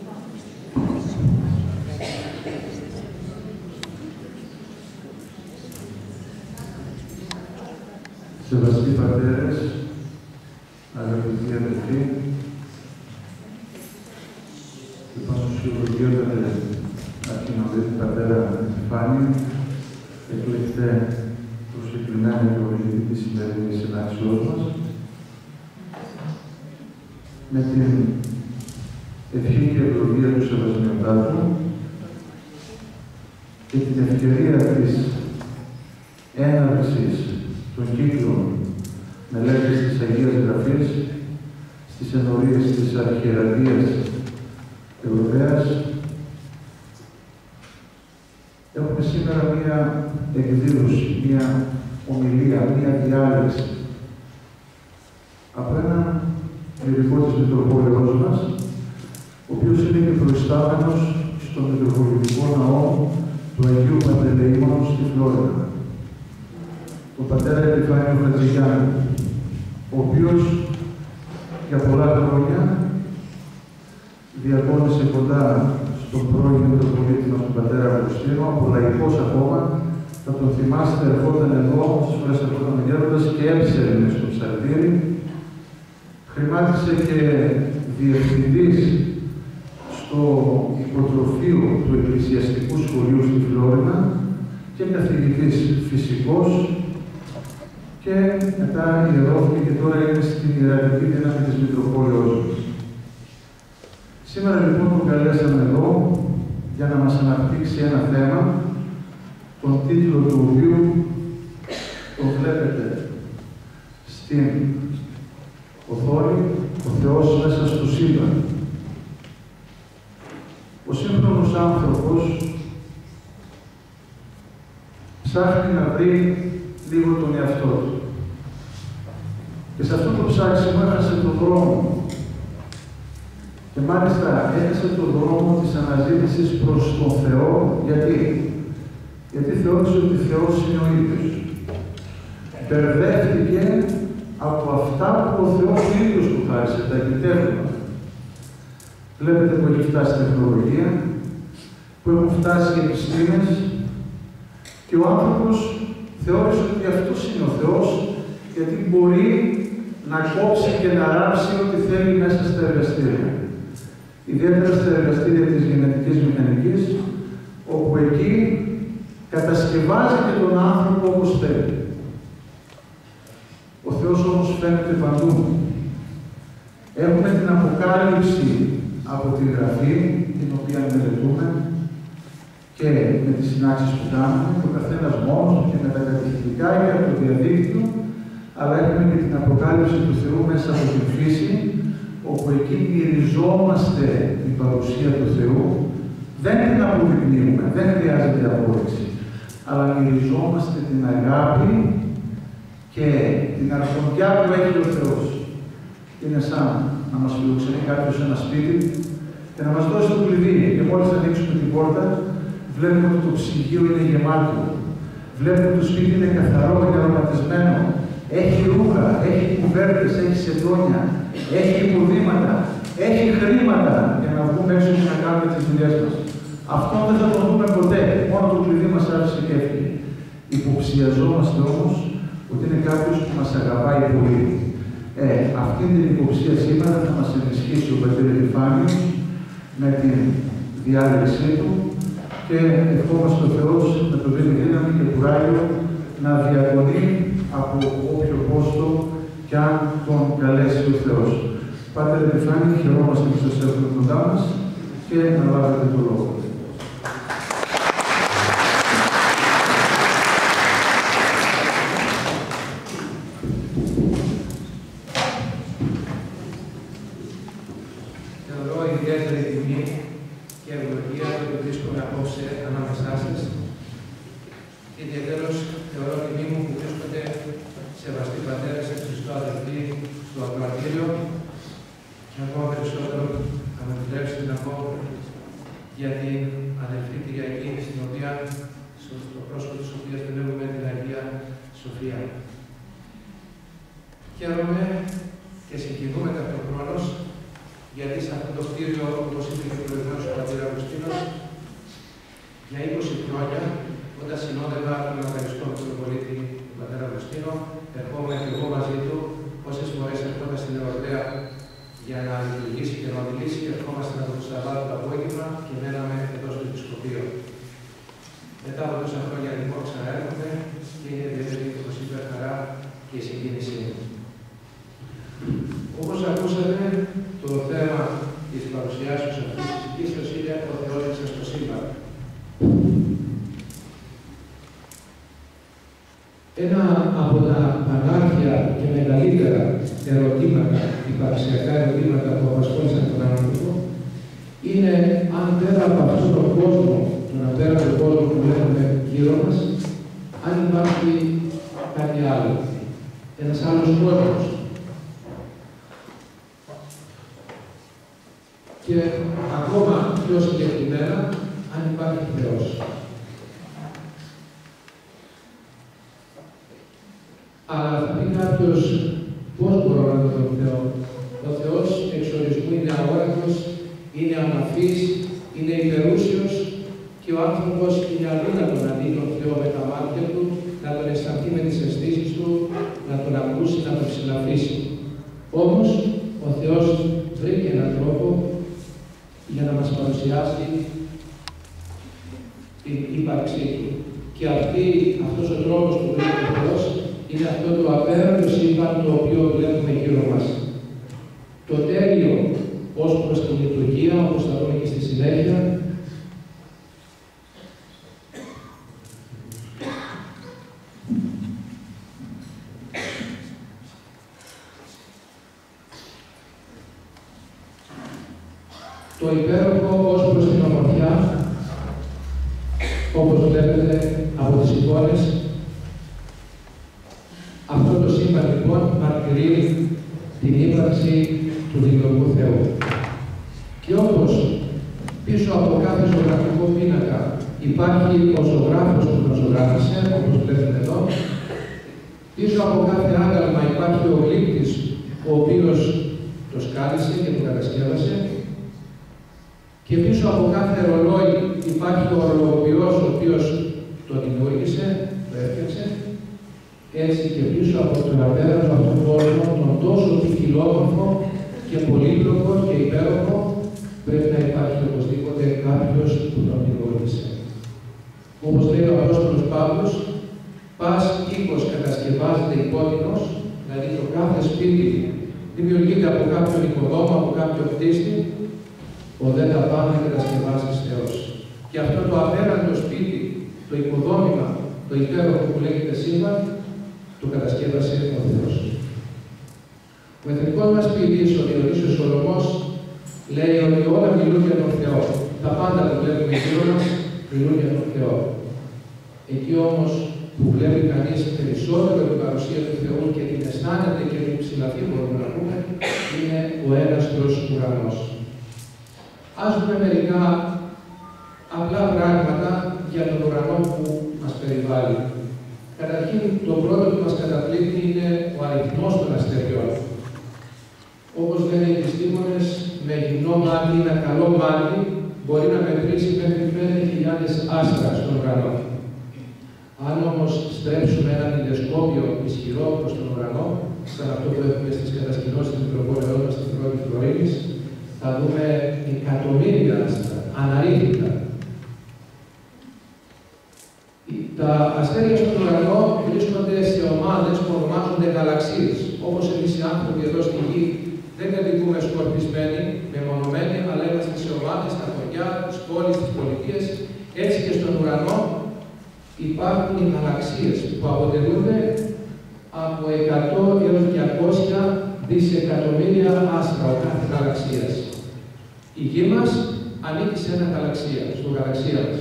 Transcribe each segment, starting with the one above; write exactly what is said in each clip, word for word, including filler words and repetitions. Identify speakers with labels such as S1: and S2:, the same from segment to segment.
S1: Σεβαστοί πατέρες, αγαπητοί αδελφοί, λοιπόν, στο Υπουργείο Αρχινοδίτη Πατέρα Επιφάνη, εκλέχτε προσκεκλημένη ευλογητή της σημερινής συνάξεώς μας, με την ευχή και ευλογία του Σεβασμιωτάτου και την ευκαιρία της έναρξης των κύκλων μελέτης της Αγίας Γραφής στις ενορίες της Αρχιερατείας Ευρωπαίας. Έχουμε σήμερα μία εκδήλωση, μία ομιλία, μία διάλεξη από έναν κληρικό της Μητροπόλεως μας, ο οποίος είναι και προϊστάμενος στον Μητροπολιτικό Ναό του Αγίου Παντελεήμονος στη Φλόριντα, τον πατέρα Επιφάνιο Χατζηγιάννη, ο οποίος για πολλά χρόνια διακόνησε κοντά στον πρώην Μητροπολίτη μας, τον πατέρα Αυγουστίνο, από λαϊκός ακόμα. Θα τον θυμάστε, ερχόταν εδώ, στις φορές ερχόταν γέροντας και έψερνε στο ψαρτήρι. Χρημάτισε και διευθυντής στο υποτροφείο του Εκκλησιαστικού Σχολείου στη Φλόρινα και καθηγητής φυσικός και μετά ιερώθηκε και τώρα είναι στην ιερατική δύναμη της Μητροπόλεως μας. Σήμερα λοιπόν τον καλέσαμε εδώ για να μας αναπτύξει ένα θέμα, τον τίτλο του οποίου τον βλέπετε στην οθόνη, ο Θεός μέσα στο σύμπαν. Ο σύγχρονος άνθρωπος ψάχνει να βρει λίγο τον εαυτό του. Και σε αυτό το ψάξιμο έχασε τον δρόμο. Και μάλιστα έχασε τον δρόμο της αναζήτησης προς τον Θεό. Γιατί? Γιατί θεώρησε ότι Θεός είναι ο ίδιος. Μπερδεύτηκε από αυτά που ο Θεός ο ίδιος του χάρισε, τα επιτεύγματα. Βλέπετε που έχει φτάσει η τεχνολογία, που έχουν φτάσει οι επιστήμες και ο άνθρωπος θεώρησε ότι αυτός είναι ο Θεός, γιατί μπορεί να κόψει και να ράψει ό,τι θέλει μέσα στα εργαστήρια. Ιδιαίτερα στα εργαστήρια της γενετικής μηχανικής, όπου εκεί κατασκευάζει και τον άνθρωπο όπως θέλει. Ο Θεός όμως φαίνεται παντού. Έχουμε την αποκάλυψη από τη Γραφή, την οποία μελετούμε, και με τις συνάξεις που κάνουμε, ο καθένας μόνος και με τα κατηχητικά και από το διαδίκτυο, αλλά έχουμε και την αποκάλυψη του Θεού μέσα από την φύση, όπου εκεί μυριζόμαστε την παρουσία του Θεού, δεν την αποδεικνύουμε, δεν χρειάζεται απόδειξη, αλλά μυριζόμαστε την αγάπη και την αρχοντιά που έχει ο Θεός. Είναι σαν να μας φιλοξενεί κάποιος σε ένα σπίτι και να μας δώσει το κλειδί. Και μόλις ανοίξουμε την πόρτα, βλέπουμε ότι το ψυγείο είναι γεμάτο. Βλέπουμε ότι το σπίτι είναι καθαρό και αρωματισμένο. Έχει ρούχα, έχει κουβέρτες, έχει σεντόνια, έχει υποδήματα, έχει χρήματα για να βγούμε έξω και να κάνουμε τις δουλειές μας. Αυτό δεν θα το δούμε ποτέ. Μόνο το κλειδί μας άφησε και έφυγε. Υποψιαζόμαστε όμως ότι είναι κάποιος που μας αγαπάει πολύ. Ε, αυτή την υποψία σήμερα θα μας ενισχύσει ο πατήρ Επιφάνιος με τη διάλεξή του και ευχόμαστε ο Θεός να το δίνει δύναμη και κουράγιο να διαγωνεί από όποιο πόστο κι αν τον καλέσει ο Θεός. Πάτερ Επιφάνη, χαιρόμαστε που σας έχουμε κοντά μας και να λάβετε το λόγο.
S2: Θεωρώ ιδιαίτερη τιμή και ευλογία το ότι βρίσκομαι απόψε ανάμεσά σας. Ιδιαίτερος θεωρώ τιμή μου που βρίσκονται σεβαστοί πατέρες και Χριστό αδελφοί στο ακροατήριο και ακόμα περισσότερο θα με επιτρέψετε να πω για την αδελφή Κυριακή, στην οποία, στο πρόσωπο της οποίας βλέπουμε την Αγία Σοφία. Χαίρομαι και συγκινούμε ταυτοχρόνως γιατί σε αυτό το κτίριο, όπως είπε και ο προηγούμενος ο πατήρ Αυγουστίνος, για είκοσι χρόνια, όταν συνόδευα τον Ακαριστό Μητροπολίτη τον πατέρα Αυγουστίνο, ερχόμουν και εγώ μαζί του, όσες φορές ερχόταν στην Εορταία για να λειτουργήσει και να μιλήσει, ερχόμασταν από το Σαββάτο το απόγευμα και μέναμε εδώ στο Επισκοπείο. Μετά από τόσα χρόνια λοιπόν ξαναέρχομαι και είναι ιδιαίτερη, όπως είπε, χαρά και η συγκίνησή μου. Όπως ακούσατε, το θέμα της παρουσιάσεως αυτής της συγκίνησης είναι ο Θεός μέσα στο σύμπαν. Ένα από τα πανάρχια και μεγαλύτερα ερωτήματα, υπαρξιακά ερωτήματα που απασχόλησαν τον άνθρωπο, είναι αν πέρα από αυτόν τον κόσμο, τον απέραντο κόσμο που βλέπουμε γύρω μας, αν υπάρχει κάτι άλλο, ένας άλλος κόσμος. Και ακόμα πιο συγκεκριμένα, αν υπάρχει Θεός. Αλλά θα πει κάποιος, πώς μπορώ να δω τον Θεό. Ο Θεός εξορισμού είναι αόρατος, είναι αναφής, είναι υπερούσιος και ο άνθρωπος είναι αδύνατο να δει τον Θεό με τα μάτια του, να τον αισθανθεί με τις αισθήσεις του, να τον ακούσει, να τον συναφήσει. Όμως, ο Θεός βρήκε έναν τρόπο για να μας παρουσιάσει την ύπαρξή του. Και αυτή, αυτός ο τρόπος που βρήκε ο Θεός είναι αυτό το απέραντο σύμπαν το οποίο βλέπουμε γύρω μας. Το τέλειο ως προς την λειτουργία, όπως θα δούμε και στη συνέχεια, το υπέροχο ως προς την ομορφιά, όπως βλέπετε από τις εικόνες. Αυτό το σύμπαν λοιπόν μαρτυρεί την ύπαρξη του δημιουργού Θεού. Και όπως πίσω από κάθε ζωγραφικό πίνακα υπάρχει ο ζωγράφος που τον ζωγράφισε, όπως βλέπετε εδώ, πίσω από κάθε άγαλμα υπάρχει ο γλύπτης, ο οποίος το σκάλισε και το κατασκεύασε, και πίσω από κάθε ρολόι υπάρχει ο ορολογοποιός, ο οποίος το δημιούργησε, το έφτιαξε. Έτσι και πίσω από τον απέραντο αυτόν τον κόσμο, τον τόσο ποικιλόμορφο και πολύπλοκο και υπέροχο, πρέπει να υπάρχει οπωσδήποτε κάποιος που τον δημιούργησε. Όπως λέει ο Απόστολος Παύλος, πας οίκος κατασκευάζεται υπότινος, δηλαδή το κάθε σπίτι δημιουργείται από κάποιον οικοδόμο, από κάποιον κτίστη, ο δε τα πάντα κατασκευάζεις Θεός. Και αυτό το απέραντο σπίτι, το οικοδόμημα, το υπέροχο που λέγεται σύμπαν, το κατασκεύασε ο Θεός. Ο εθνικός μας ποιητής, ο Διονύσιος Σολωμός, λέει ότι όλα μιλούν για τον Θεό. Τα πάντα που βλέπουμε γύρω μας μιλούν για τον Θεό. Εκεί όμως που βλέπει κανείς περισσότερο την παρουσία του Θεού και την αισθάνεται και την ψηλαφή, μπορούμε να πούμε, είναι ο έναστος ουρανός. Ας δούμε μερικά απλά πράγματα για τον ουρανό που μας περιβάλλει. Καταρχήν, το πρώτο που μας καταπλήκτει είναι ο αριθμός των αστεριών. Όπως λένε οι επιστήμονες, με γυμνό μάτι, ένα καλό μάτι, μπορεί να μετρήσει μέχρι πέντε χιλιάδες άστρα στον ουρανό. Αν όμως στρέψουμε ένα τηλεσκόπιο ισχυρό προς τον ουρανό, σαν αυτό που έχουμε στις κατασκηνώσεις του Μητροπόλεως μας στην πρώτη Φλωρίνης, θα δούμε εκατομμύρια άστρα, αναρρύθμιτα. Τα αστέρια στον ουρανό βρίσκονται σε ομάδες που ονομάζονται γαλαξίες. Όπως εμείς οι άνθρωποι εδώ στη γη δεν κατοικούμε σκορπισμένοι, μεμονωμένοι, αλλά είμαστε σε ομάδες, στα χωριά, τις πόλεις, τις πολιτείες. Έτσι και στον ουρανό υπάρχουν οι γαλαξίες που αποτελούνται από εκατό έως διακόσια δισεκατομμύρια άστρα ο κάθε γαλαξίας. Η γη μας ανήκει σε ένα γαλαξία, στο γαλαξία μας.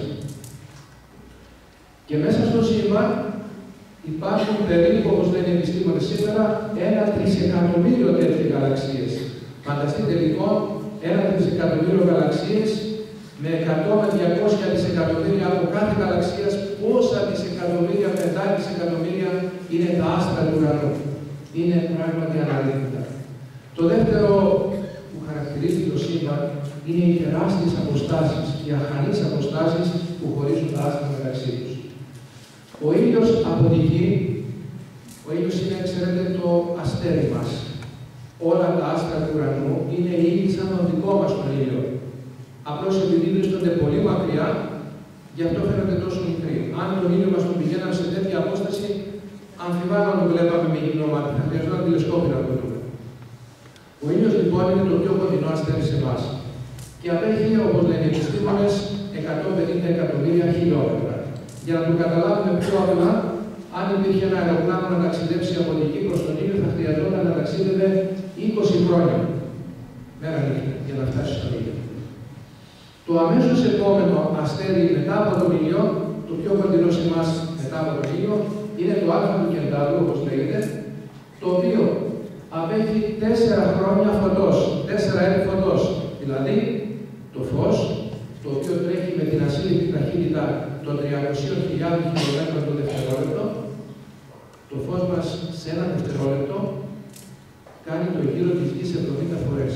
S2: Και μέσα στο σύμπαν υπάρχουν περίπου, όπως λένε οι επιστήμονες σήμερα, ένα τρισεκατομμύριο τέτοιες γαλαξίες. Φανταστείτε λοιπόν ένα τρισεκατομμύριο γαλαξίες με εκατό με διακόσια δισεκατομμύρια από κάθε γαλαξίας, πόσα δισεκατομμύρια, πεντά δισεκατομμύρια είναι τα άστρα του ουρανού. Είναι πράγματι αναρρύθμιτα. Το δεύτερο που χαρακτηρίζει τον είναι οι τεράστιες αποστάσεις, οι αχανείς αποστάσεις που χωρίζουν τα άστρα μεταξύ τους. Ο ήλιος από τη γη, ο ήλιος είναι, ξέρετε, το αστέρι μας. Όλα τα άστρα του ουρανού είναι ήλιοι σαν τον δικό μας τον ήλιο. Απλώς επειδή βρίσκονται πολύ μακριά, γι' αυτό φαίνονται τόσο μικροί. Αν τον ήλιο μας τον πηγαίναμε σε τέτοια απόσταση, αμφιβάλλω να το βλέπαμε με γυμνό μάτι. Θα χρειαζόταν τηλεσκόπιο να το δούμε. Ο ήλιος λοιπόν είναι το πιο κοντινό αστέρι σε εμάς. Και απέχει, όπως λένε οι επιστήμονες, εκατόν πενήντα εκατομμύρια χιλιόμετρα. Για να το καταλάβουμε πιο απλά, αν υπήρχε ένα αεροπλάνο να ταξιδέψει από τη γη προς τον ήλιο, θα χρειαζόταν να ταξίδευε είκοσι χρόνια. Μέρα νύχτα, για να φτάσει στον ήλιο. Το αμέσως επόμενο αστέρι μετά από τον ήλιο, το πιο κοντινό σε εμάς μετά από τον ήλιο, είναι το Α του Κεντάβρου, όπως λέγεται, το οποίο απέχει τέσσερα χρόνια φωτός, τέσσερα έτη φωτός. Δηλαδή, το φως, το οποίο τρέχει με την ασύλληπτη ταχύτητα των τριακοσίων χιλιάδων χιλιόμετρων το δευτερόλεπτο, το φως μας σε ένα δευτερόλεπτο κάνει το γύρο της γης εβδομήντα φορές.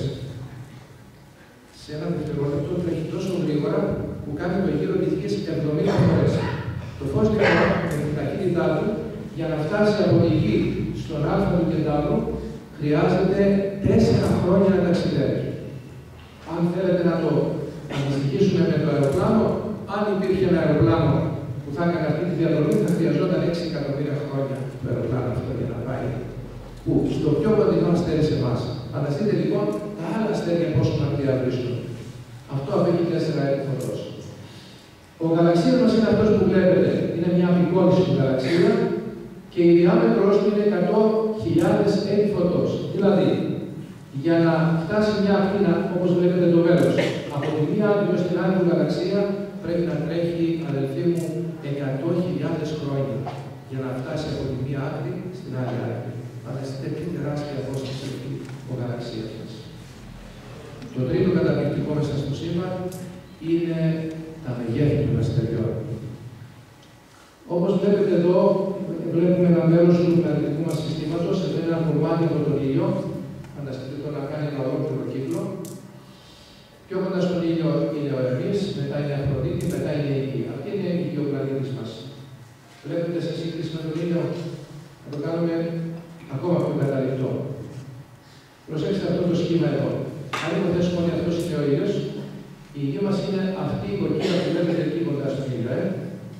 S2: Σε ένα δευτερόλεπτο τρέχει τόσο γρήγορα που κάνει το γύρο της γης εβδομήντα φορές. Το φως λοιπόν με την ταχύτητά του για να φτάσει από τη γη στον Α του Κεντάβρου χρειάζεται τέσσερα χρόνια να ταξιδεύει. Αν θέλετε να το αντιστοιχίσουμε με το αεροπλάνο, αν υπήρχε ένα αεροπλάνο που θα έκανε αυτή τη διαδρομή, θα χρειαζόταν έξι εκατομμύρια χρόνια το αεροπλάνο αυτό για να πάει. Που στο πιο κοντινό αστέρι σε εμάς. Φανταστείτε λοιπόν τα άλλα αστέρια πόσο μακριά βρίσκονται. Αυτό απέχει τέσσερα έτη φωτός. Ο γαλαξίας μας είναι αυτός που βλέπετε. Είναι μια απεικόνηση γαλαξία και η διάμετρος του είναι εκατό χιλιάδες έτη φωτός. Δηλαδή, για να φτάσει μια ακτίνα, όπως βλέπετε το βέλος, από τη μία άκρη ως την άλλη του γαλαξία πρέπει να τρέχει, αδελφοί μου, εκατό χιλιάδες χρόνια για να φτάσει από τη μία άκρη στην άλλη άκρη. Φανταστείτε τι τεράστια απόσταση έχει ο γαλαξίας μας. Το τρίτο καταπληκτικό μέσα στο σύμπαν είναι τα μεγέθη των αστεριών. Όπως βλέπετε εδώ, βλέπουμε ένα μέρος του πλανητικού μας συστήματος, εδώ είναι ένα κομμάτι από τον ήλιο. Φανταστείτε το να κάνει ένα ολόκληρο κύκλο. Πιο κοντά στον ήλιο είναι ο Ερμής, μετά είναι η Αφροδίτη, μετά είναι η Γη. Αυτή είναι η γεωπλανήτης μας. Βλέπετε σε σύγκριση με τον ήλιο, θα το κάνουμε ακόμα πιο καταληπτό. Προσέξτε αυτό το σχήμα εδώ. Αν υποθέσουμε ότι αυτός είναι ο ήλιος, η Γη μας είναι αυτή η κοκκίνα που βλέπετε εκεί κοντά στον ήλιο. Ε?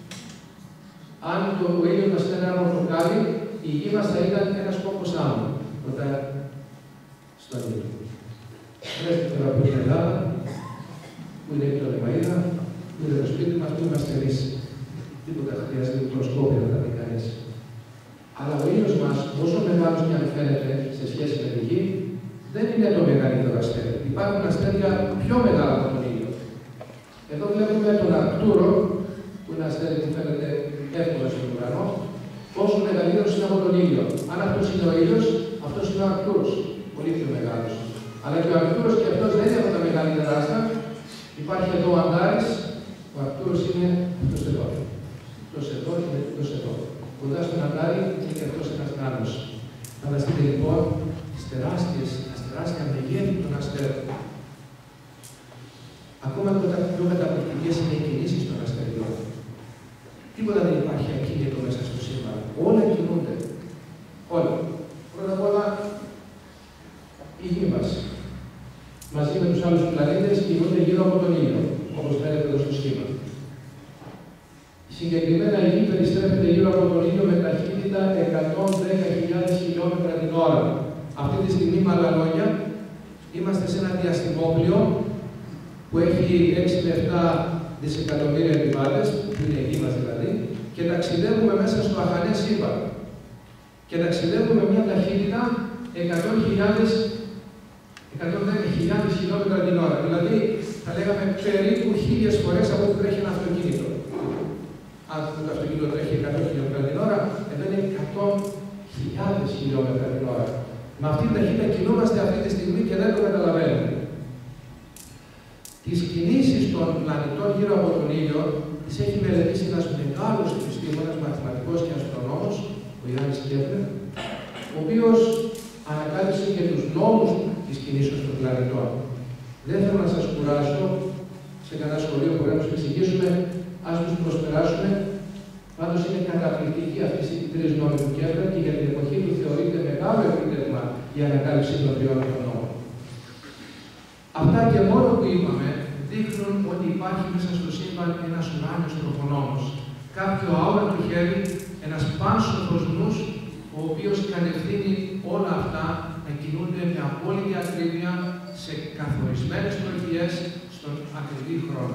S2: Αν το ήλιο μας ήταν ένα πορτοκάλι, η Γη μας θα ήταν ένας κόκκος άμμο κοντά στον ήλιο. Βρέστε τώρα που είναι η Ελλάδα, που είναι η Πτολεμαΐδα, που είναι το σπίτι μας, που είμαστε εμείς. Τίποτα χρειάζεται μικροσκόπια να τα δει κανείς. Αλλά ο ήλιος μας, όσο μεγάλος και αν φαίνεται σε σχέση με τη Γη, δεν είναι το μεγαλύτερο αστέρι. Υπάρχουν αστέρια πιο μεγάλα από τον ήλιο. Εδώ βλέπουμε τον Αρκτούρο, που είναι ένα αστέρι που φαίνεται εύκολα στον ουρανό, πόσο μεγαλύτερος είναι από τον ήλιο. Αν αυτός είναι ο ήλιος, αυτός είναι ο Αρκτούρος, πολύ πιο μεγάλος. Αλλά και ο Αρκτούρος και αυτός δεν είναι από τα μεγαλύτερα άστρα. Υπάρχει εδώ ο Αντάρης, ο Αρκτούρος είναι αυτός εδώ. Αυτός εδώ και αυτός εδώ. Κοντά στον Αντάρη είναι και αυτός ένας νάνος. Φανταστείτε λοιπόν τις τεράστιες, τις τεράστια μεγέθη των αστέρων. Ακόμα πιο καταπληκτικές είναι οι κινήσεις των αστεριών. Τίποτα δεν υπάρχει ακίνητο μέσα στο σύμπαν. Όλα κινούνται. Όλα. Πρώτα απ' όλα η Γη μας. Μαζί με τους άλλους πλανήτες κινούνται γύρω από τον ήλιο, όπως φαίνεται εδώ στο σχήμα. Συγκεκριμένα η Γη περιστρέφεται γύρω από τον ήλιο με ταχύτητα εκατόν δέκα χιλιάδες χιλιόμετρα την ώρα. Αυτή τη στιγμή, με άλλα λόγια, είμαστε σε ένα διαστημόπλιο που έχει έξι με επτά δισεκατομμύρια επιβάτες, που είναι η Γη μας δηλαδή, και ταξιδεύουμε μέσα στο αχανές σύμπαν. Και ταξιδεύουμε με μια ταχύτητα εκατό χιλιάδες χιλιόμετρα την ώρα. Δηλαδή, θα λέγαμε περίπου χίλιες φορές από ό,τι τρέχει ένα αυτοκίνητο. Αν το αυτοκίνητο τρέχει εκατό χιλιόμετρα την ώρα, εδώ είναι εκατό χιλιάδες χιλιόμετρα την ώρα. Με αυτή την ταχύτητα κινούμαστε αυτή τη στιγμή και δεν το καταλαβαίνουμε. Τις κινήσεις των πλανητών γύρω από τον ήλιο τις έχει μελετήσει ένας μεγάλος επιστήμονας, μαθηματικός και αστρονόμος, ο Ιωάννης Κέπλερ, ο οποίος ανακάλυψε και τους νόμους της κινήσεως των πλανητών. Δεν θέλω να σας κουράσω σε κανένα σχολείο που πρέπει να τους εξηγήσουμε, ας τους προσπεράσουμε. Πάντως είναι καταπληκτική αυτή η τρεις νόμοι του Κέπλερ και για την εποχή του θεωρείται μεγάλο επίτευγμα η ανακάλυψη των τριών νόμων. Αυτά και μόνο που είπαμε δείχνουν ότι υπάρχει μέσα στο σύμπαν ένας ουράνιος τροχονόμος. Κάποιο αόρατο χέρι, ένας πάνσοφος νους, ο οποίος κατευθύνει όλα αυτά να κινούνται με απόλυτη ακρίβεια σε καθορισμένες τροχιές στον ακριβή χρόνο.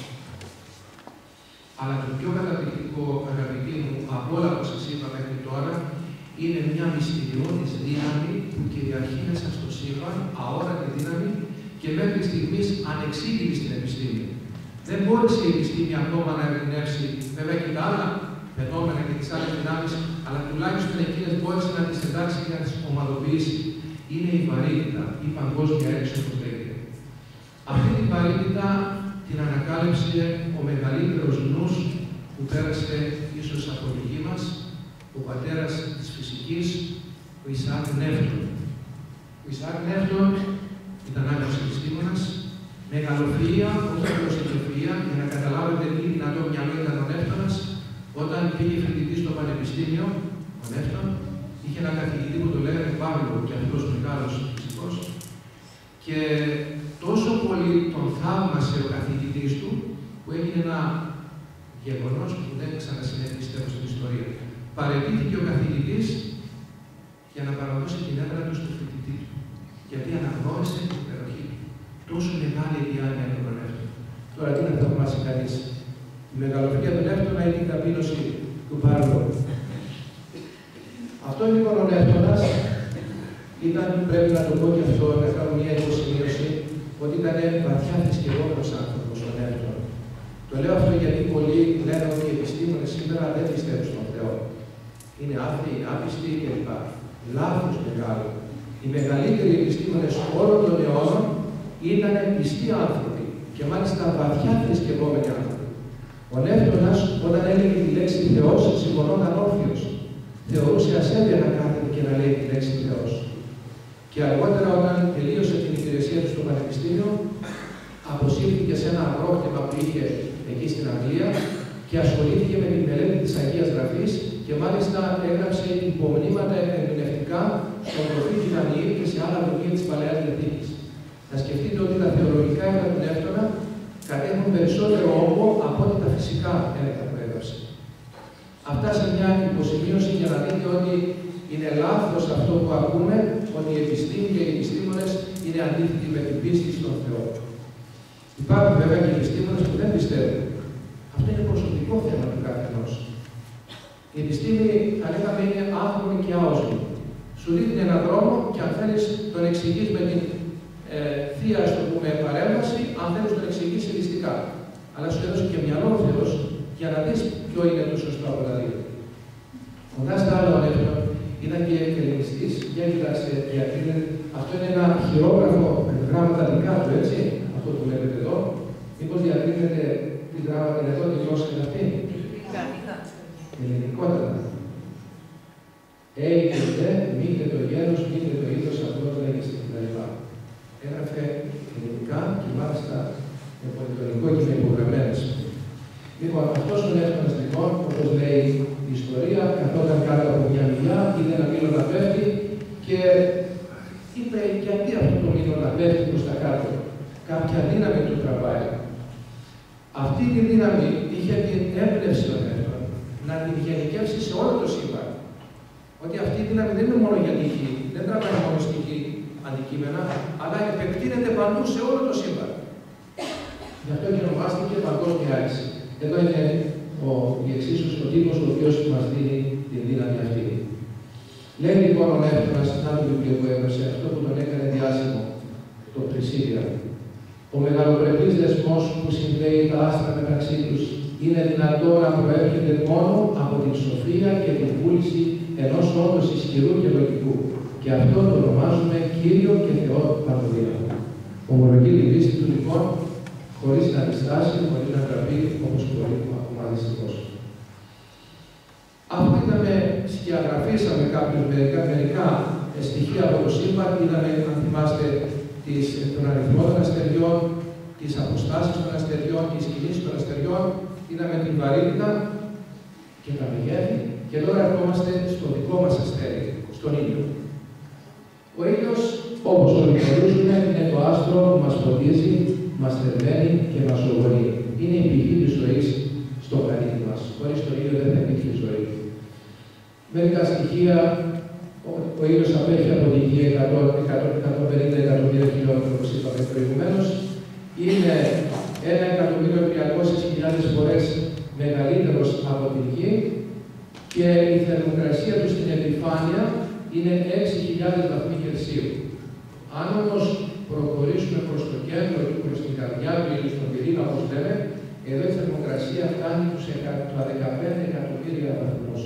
S2: Αλλά το πιο καταπληκτικό, αγαπητοί μου, από όλα που σας είπα μέχρι τώρα, είναι μια μυστηριώδης δύναμη που κυριαρχεί μέσα στο σύμπαν, αόρατη δύναμη και μέχρι στιγμής ανεξήγητη στην επιστήμη. Δεν μπόρεσε η επιστήμη ακόμα να ερμηνεύσει, βέβαια και τα άλλα φαινόμενα και τις άλλες δυνάμεις, αλλά τουλάχιστον εκείνες μπόρεσε να τις εντάξει και να τις ομαδοποιήσει. Είναι η βαρύτητα, η παγκόσμια έξω, όπως λέγεται. Αυτή την βαρύτητα την ανακάλυψε ο μεγαλύτερος νους που πέρασε ίσως από τη γη μας, ο πατέρας της φυσικής, ο Ισαάκ Νεύτων. Ο Ισαάκ Νεύτων ήταν άλλος επιστήμονας, μεγαλοφυΐα, όχι απλώς ιδιοφυΐα, για να καταλάβετε τι δυνατό μυαλό ήταν ο Νεύτωνας. Όταν πήγε φοιτητή στο Πανεπιστήμιο, ο Νεύτων είχε ένα καθηγητή που το λέγανε Παύλο, και αυτός μεγάλος φυσικός, και τόσο πολύ τον θαύμασε ο καθηγητής του, που έγινε ένα γεγονός που δεν ξανασυνέβη, πιστεύω, στην ιστορία. Παραιτήθηκε ο καθηγητής για να παραδώσει την έδρα του στο φοιτητή του, γιατί αναγνώρισε την υπεροχή του. Τόσο μεγάλη η διάνοια του Νεύτωνα. Τώρα τι να θαυμάσει κανείς, η μεγαλοφυΐα του Νεύτωνα ή την ταπείνωση του Παύλου. Αυτό λοιπόν ο Νεύτωνας ήταν, πρέπει να το πω και αυτό, να κάνω μια υποσημείωση, ότι ήταν βαθιά θρησκευόμενος άνθρωπος ο Νεύτων. Το λέω αυτό γιατί πολλοί λένε ότι οι επιστήμονες σήμερα δεν πιστεύουν στον Θεό. Είναι άθεοι, άπιστοι κλπ. Λάθος μεγάλο. Οι μεγαλύτεροι επιστήμονες όλων των αιώνων ήταν πιστοί άνθρωποι και μάλιστα βαθιά θρησκευόμενοι άνθρωποι. Ο Νεύτωνας, όταν έλεγε τη λέξη Θεός, σηκωνόταν όρθιος. Θεωρούσε ασέβεια να κάθεται και να λέει τη λέξη Θεός. Και αργότερα, όταν τελείωσε την υπηρεσία του στο Πανεπιστήμιο, αποσύρθηκε σε ένα αγρόκτημα που είχε εκεί στην Αγγλία και ασχολήθηκε με τη μελέτη της Αγίας Γραφής και μάλιστα έγραψε υπομνήματα ερμηνευτικά στον προφήτη Δανιήλ και σε άλλα βιβλία της Παλαιάς Διαθήκης. Να σκεφτείτε ότι τα θεολογικά έργα του Νεύτωνα κατέχουν περισσότερο όγκο από ό,τι τα φυσικά έργα που έγραψε. Αυτά σε μια υποσημείωση για να δείτε ότι είναι λάθος αυτό που ακούμε, ότι η επιστήμη και οι επιστήμονες είναι αντίθετοι με την πίστη στον Θεό. Υπάρχουν βέβαια και επιστήμονες που δεν πιστεύουν. Αυτό είναι προσωπικό θέμα του καθενός. Η επιστήμη, θα λέγαμε, είναι άνθρωποι και άοσμοι. Σου δίνει έναν δρόμο και αν θέλεις τον εξηγείς με την ε, θεία, ας το πούμε, παρέμβαση, αν θέλεις τον εξηγείς ελιστικά. Αλλά σου έδωσε και μυαλό ο Θεός για να δεις ποιο είναι το σωστό από τα δύο. Κοντά στα άλλα ο Νεύτων ήταν και ελληνιστής. Για κοιτάξτε, διακρίνεται. Αυτό είναι ένα χειρόγραφο με γράμματα δικά του, έτσι. Αυτό που βλέπετε εδώ. Μήπως διακρίνεται τη γράμματα εδώ, τη γλώσσα είναι αυτή. Ελληνικότατα. Έγινε, μήτε το γένος, μήτε το είδος, απλώς λέγεσαι κτλ. Έγραφε ελληνικά και μάλιστα με πολυτονικό και με υπογραμμένες. Λοιπόν, αυτός ο Νεύτωνας, λοιπόν, όπως λέει η ιστορία, καθόταν κάτω από μια μιλιά, είδε ένα μήλο να πέφτει και είπε: γιατί αυτό το μήλο να πέφτει προς τα κάτω? Κάποια δύναμη του τραβάει. Αυτή τη δύναμη είχε την έμπνευση ο Νεύτων να την γενικεύσει σε όλο το σύμπαν. Ότι αυτή η δύναμη δεν είναι μόνο για τη γη, δεν τραβάει μόνο στη γη αντικείμενα, αλλά επεκτείνεται παντού σε όλο το σύμπαν. Γι' αυτό και ονομάστηκε παγκόσμια άρση. Εδώ είναι ο, η εξίσωση, ο τύπος ο οποίος μας δίνει τη δύναμη αυτή. Λέει λοιπόν ο Νεύτωνας, να το βιβλίο που έγραψε, αυτό που τον έκανε διάσημο, το Πρισίδια. Ο μεγαλοπρεπής δεσμός που συνδέει τα άστρα μεταξύ τους είναι δυνατό να προέρχεται μόνο από την σοφία και την βούληση ενός όντως ισχυρού και λογικού. Και αυτό το ονομάζουμε Κύριο και Θεό Παντοδύναμο. Ομολογεί την πίστη του λοιπόν, χωρίς να διστάσει, χωρίς να τραπεί, όπως μπορεί ακόμα δυστυχώς. Αφού είδαμε, σκιαγραφίσαμε κάποιους μερικά, μερικά στοιχεία από το σύμπαν, είδαμε, αν θυμάστε, των αριθμών των αστεριών, τις αποστάσεις των αστεριών, τις κινήσεις των αστεριών, είδαμε την βαρύτητα και τα μεγέθη και τώρα ερχόμαστε στο δικό μας αστέρι, στον ήλιο. Ο ήλιος, όπως όλοι γνωρίζουμε, είναι το άστρο που μας φωτίζει, μας θερμαίνει και μας ζωγονεί. Είναι η πηγή της ζωής στο πλανήτη μας. Χωρίς το ήλιο δεν θα υπήρχε ζωή. Μερικά στοιχεία, ο ήλιος απέχει από τη γη εκατό με εκατόν πενήντα εκατομμύρια χιλιόμετρα, όπως είπαμε προηγουμένως. Είναι ένα εκατομμύριο τριακόσιες χιλιάδες φορές μεγαλύτερος από τη γη και η θερμοκρασία του στην επιφάνεια είναι έξι χιλιάδες βαθμοί Κελσίου. Αν όμως προχωρήσουμε προς το κέντρο του, προς την καρδιά του ήλιου, στον πυρήνα, όπως λέμε, εδώ η θερμοκρασία φτάνει τους δεκαπέντε εκατομμύρια βαθμούς.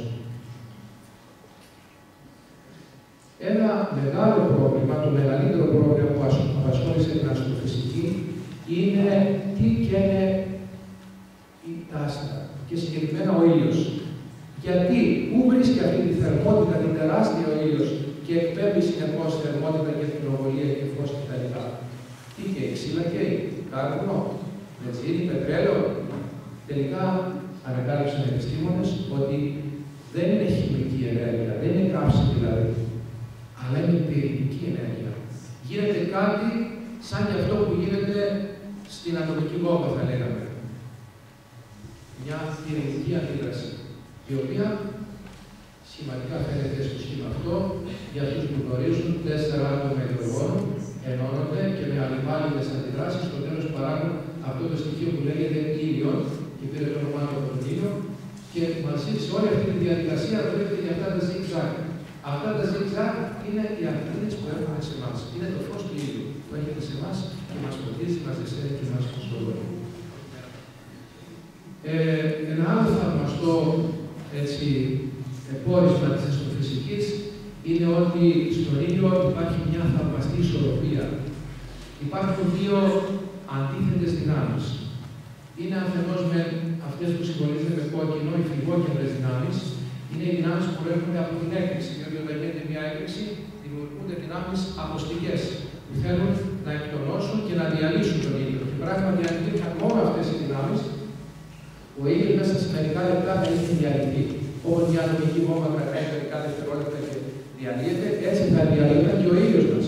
S2: Ένα μεγάλο πρόβλημα, το μεγαλύτερο πρόβλημα που απασχόλησε την αστροφυσική, είναι τι καίνε τα άστρα και συγκεκριμένα ο ήλιος. Γιατί, πού βρίσκει αυτή τη θερμότητα, την τεράστια ο ήλιος και εκπέμπει συνεχώς θερμότητα και θερμοβολία και φως κτλ. Τι καίει, ξύλα καίει, κάρβουνο, βενζίνη, πετρέλαιο. Τελικά ανακάλυψαν οι επιστήμονες ότι δεν είναι χημική ενέργεια, δεν είναι καύση δηλαδή, αλλά είναι πυρηνική ενέργεια. Γίνεται κάτι σαν και αυτό που γίνεται στην ατομική βόμβα, θα λέγαμε. Μια πυρηνική αντίδραση, η οποία σχηματικά φαίνεται στο σχήμα αυτό, για αυτούς που γνωρίζουν, τέσσερα άτομα υδρογόνου ενώνονται και με αλληβάλλοντες αντιδράσεις στο τέλος παράγουν αυτό το στοιχείο που λέγεται ήλιον και πήρε το όνομά του από τον ήλιο και μαζί σε όλη αυτή τη διαδικασία βλέπετε για αυτά τα zigzag. Αυτά τα zigzag είναι οι ακτίνες που έχουμε σε εμάς. Είναι το φως του ήλιου που έχετε σε εμάς και μας φωτίζει, μας ζεσταίνει και μας φωσφορεί. Ε, ένα άλλο θαυμαστό έτσι, πόρισμα της αστροφυσικής είναι ότι στον ήλιο υπάρχει μια θαυμαστή ισορροπία. Υπάρχουν δύο αντίθετες δυνάμεις. Είναι αφενός με αυτές που συμβολίζονται με κόκκινο, οι φυγόκεντρες δυνάμεις. Είναι οι δυνάμεις που προέρχονται από την έκρηξη. Δηλαδή, όταν γίνεται μια έκρηξη, δημιουργούνται δυνάμεις αποστικές που θέλουν να εκτονώσουν και να διαλύσουν τον ήλιο. Και πράγματι, αν υπήρχαν μόνο αυτές οι δυνάμεις, ο ήλιος μέσα σε μερικά λεπτά θα έχει διαλυθεί. Όπως η ατομική βόμβα κρατάει μερικά δευτερόλεπτα και διαλύεται, έτσι θα διαλύεται και ο ήλιος μας.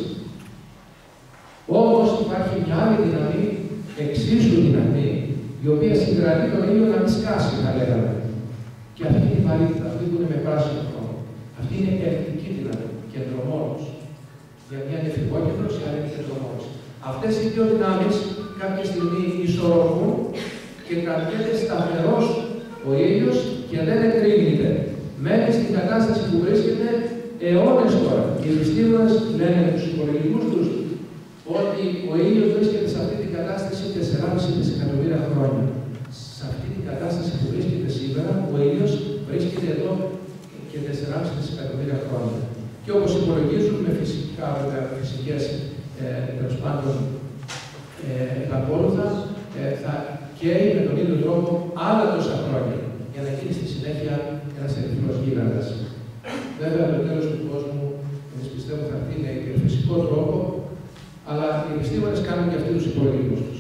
S2: Όμως υπάρχει μια άλλη δύναμη, εξίσου δυνατή, η οποία συγκρατεί τον ήλιο να μην σκάσει, θα λέγαμε. Και αυτή είναι η βαρύτητα, αυτή που είναι με πράσινο χρώμα. Αυτή είναι η ελεκτική δύναμη, κεντρομόνος. Για μια είναι φυγόκεντρος, η άλλη είναι κεντρομόνος. Αυτές οι δύο δυνάμεις κάποια στιγμή ισορροπούν και κρατιέται σταθερός ο ήλιος και δεν εκρήγνεται. Μένει στην κατάσταση που βρίσκεται αιώνες τώρα. Οι επιστήμονες λένε τους υπολογισμούς τους ότι ο ήλιος βρίσκεται σε αυτή την κατάσταση τεσσεράμισι δισεκατομμύρια χρόνια. Σε αυτή την κατάσταση που βρίσκεται σήμερα, ο ήλιος βρίσκεται εδώ και τεσσεράμισι δισεκατομμύρια χρόνια. Και όπως υπολογίζουν με φυσικά, βέβαια, φυσικές ε, τέλος πάντων ε, επακόλουθα, ε, θα καίει με τον ίδιο τρόπο άλλα τόσα χρόνια για να γίνει στη συνέχεια ένας ερυθρός γίγαντας. Βέβαια, το τέλος του κόσμου, εμείς πιστεύω, θα έρθει με φυσικό τρόπο, αλλά οι επιστήμονες κάνουν και αυτοί τους υπολογισμούς τους.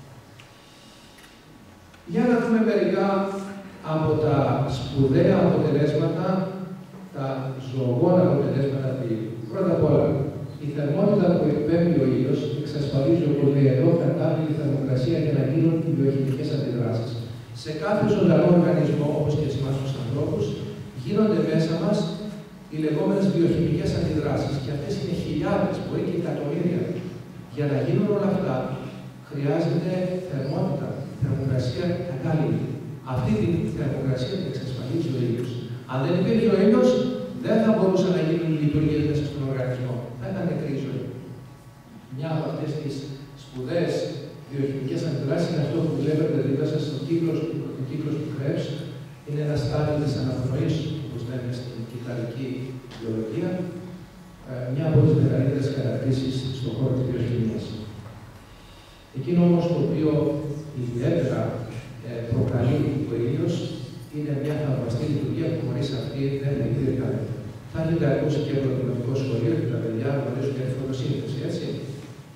S2: Για να δούμε μερικά από τα σπουδαία αποτελέσματα, τα ζωογόνα αποτελέσματα του ήλιου. Πρώτα απ' όλα, η θερμότητα που εκπέμπει ο ήλιος εξασφαλίζει, όπως λέει εδώ, κατάλληλη θερμοκρασία για να γίνουν οι βιοχημικές αντιδράσεις. Σε κάθε ζωντανό οργανισμό, όπως και σε εμάς τους ανθρώπους, γίνονται μέσα μας οι λεγόμενες βιοχημικές αντιδράσεις. Και αυτές είναι χιλιάδες, μπορεί και εκατομμύρια. Για να γίνουν όλα αυτά, χρειάζεται θερμότητα, θερμοκρασία κατάλληλη. Αυτή τη θερμοκρασία την εξασφαλίζει ο ήλιος. Αν δεν υπήρχε ο ήλιος, δεν θα μπορούσαν να γίνουν λειτουργίες μέσα στον οργανισμό. Θα ήταν νεκρή η ζωή. Μια από αυτές τις σπουδαίες βιοχημικές αντιδράσεις είναι αυτό που βλέπετε δίπλα σας στον κύκλος, κύκλος του Krebs. Είναι ένα στάδιο της αναπνοής, όπως λέμε στην κυταρική βιολογία, μια από τις μεγαλύτερες κατακτήσεις στον χώρο της βιοχημίας. Εκείνο όμως το οποίο ιδιαίτερα προκαλεί ο ήλιος είναι μια θαυμαστή λειτουργία που χωρίς αυτή δεν θα υπήρχαν. Θα έχετε ακούσει και από το κοινωνικό σχολείο και τα παιδιά γνωρίζουν για τη φωτοσύνθεση, έτσι.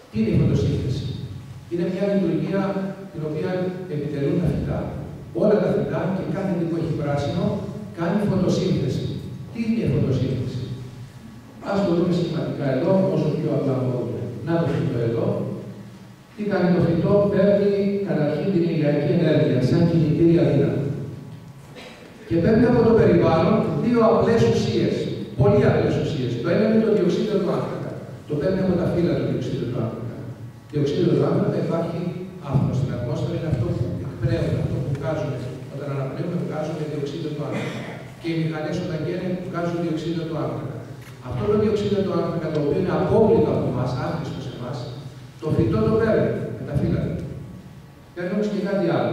S2: Τι είναι η φωτοσύνθεση? Είναι μια λειτουργία την οποία επιτελούν τα φυτά. Όλα τα φυτά και κάθε τι που έχει πράσινο κάνει φωτοσύνθεση. Τι είναι η φωτοσύνθεση? Ας το δούμε σχηματικά εδώ, όσο πιο απλά μπορούμε. Να το φυτό εδώ. Τι κάνει το φυτό? Παίρνει καταρχήν την ηλιακή ενέργεια, σαν κινητήρια δύναμη. Και παίρνει από το περιβάλλον δύο απλές ουσίες. Πολύ απλές ουσίες. Το ένα είναι το διοξείδιο του άνθρακα. Το παίρνει από τα φύλλα το διοξείδιο του άνθρακα. Το διοξείδιο του άνθρακα υπάρχει άφθονο στην ατμόσφαιρα, είναι αυτό που εκπνέουν, αυτό που βγάζουν. Όταν αναπνέουμε, βγάζουν διοξείδιο του άνθρακα. Και οι μηχανές όταν καίνε, βγάζουν διοξείδιο του άνθρακα. Αυτό το διοξείδιο του άνθρακα, το οποίο είναι απόβλητο από εμάς, άχρηστο σε εμάς, το φυτό το παίρνει με τα φύλλα του. Παίρνει όμως και κάτι άλλο.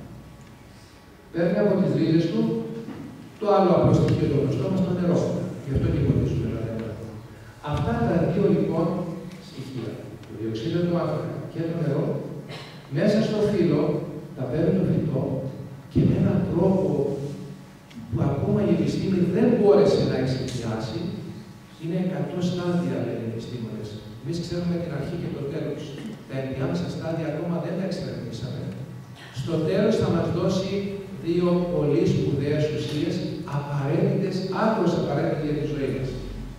S2: Παίρνει από τις ρίζες του το άλλο απλό στοιχείο το γνωστό μας, το νερό. Γι' αυτό και υποτίζουμε τα νερά. Αυτά τα δύο λοιπόν στοιχεία, το διοξείδιο του άνθρακα και το νερό, μέσα στο φύλλο τα παίρνει το φυτό και με έναν τρόπο που ακόμα η επιστήμη δεν μπόρεσε να εξηγιάσει, είναι εκατό στάδια, λένε οι επιστήμονες. Εμείς ξέρουμε την αρχή και το τέλος. Τα ενδιάμεσα στάδια ακόμα δεν τα εξερευνήσαμε. Στο τέλος θα μας δώσει δύο πολύ σπουδαίες ουσίες, απαραίτητες, άκρως απαραίτητες για τη ζωή μας.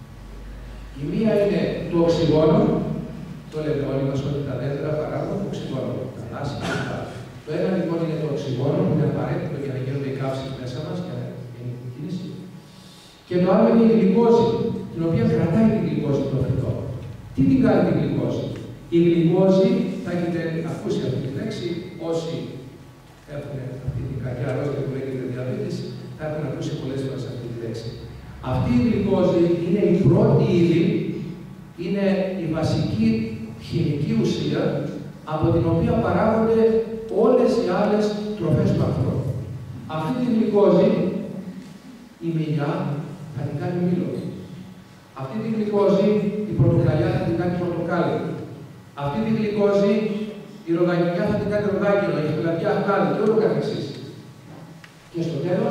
S2: Η μία είναι το οξυγόνο, το λέμε όλοι μας ότι τα δέντρα παράγουν οξυγόνο, τα δάση κλπ. Το ένα λοιπόν είναι το οξυγόνο, που είναι απαραίτητο για να γίνονται οι καύσεις μέσα μας και να γίνει η κίνηση. Και το άλλο είναι η γλυκόζη, την οποία κρατάει την γλυκόζη το φυτό. Τι την κάνει την γλυκόζη? Η γλυκόζη, θα έχετε ακούσει αυτή τη λέξη, όσοι έχουν αυτή την κακιά αρρώστια που λέγεται διαβήτης, θα έχουν ακούσει πολλές φορές αυτή τη λέξη. Αυτή η γλυκόζη είναι η πρώτη ύλη, είναι η βασική χημική ουσία από την οποία παράγονται όλες οι άλλες τροφές του ανθρώπου. Αυτή τη γλυκόζη, η μυλιά θα την κάνει μήλο. Αυτή τη γλυκόζη, η πορτοκαλιά θα την κάνει πορτοκάλι. Αυτή τη γλυκόζη, η ροδακινιά θα την κάνει ροδάκινο, η φυλαδιά χλάδι και όλο καθεξής. Και στο τέλος,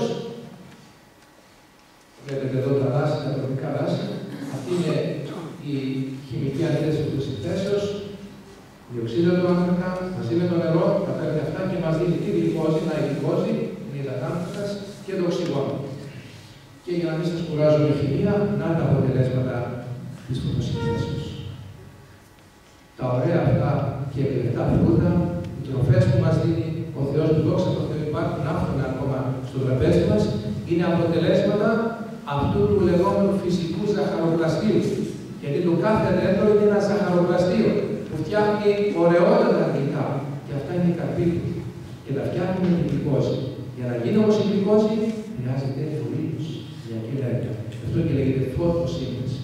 S2: βλέπετε εδώ τα δάση, τα τροπικά δάση, αυτή είναι η χημική αντίθεση του συνθέσεως, διοξείδιο του άνθρακα, μαζί με το νερό, τα παίρνει αυτά και μας δίνει τη γλυκόζη, να η γλυκόζη, είναι υδατάνθρακας και το οξυγόνο. Και για να μην σας κουράζω με χημεία, να τα αποτελέσματα της φωτοσυνθέσεως. Τα ωραία αυτά και εκλεκτά φρούτα, οι τροφές που μας δίνει ο Θεός του δόξα τω Θεώ, υπάρχουν άφθονα ακόμα στο τραπέζι μας, είναι αποτελέσματα αυτού του λεγόμενου φυσικού ζαχαροπλαστείου. Γιατί το κάθε δέντρο είναι ένα ζαχαροπλαστείο που φτιάχνει ωραιότατα γλυκά. Και αυτά είναι οι καρποί του. Και τα φτιάχνουμε με τη γλυκόζη. Για να γίνει όμως η γλυκόζη, χρειάζεται ο ήλιος για την ενέργεια. Αυτό και λέγεται φωτοσύνθεση.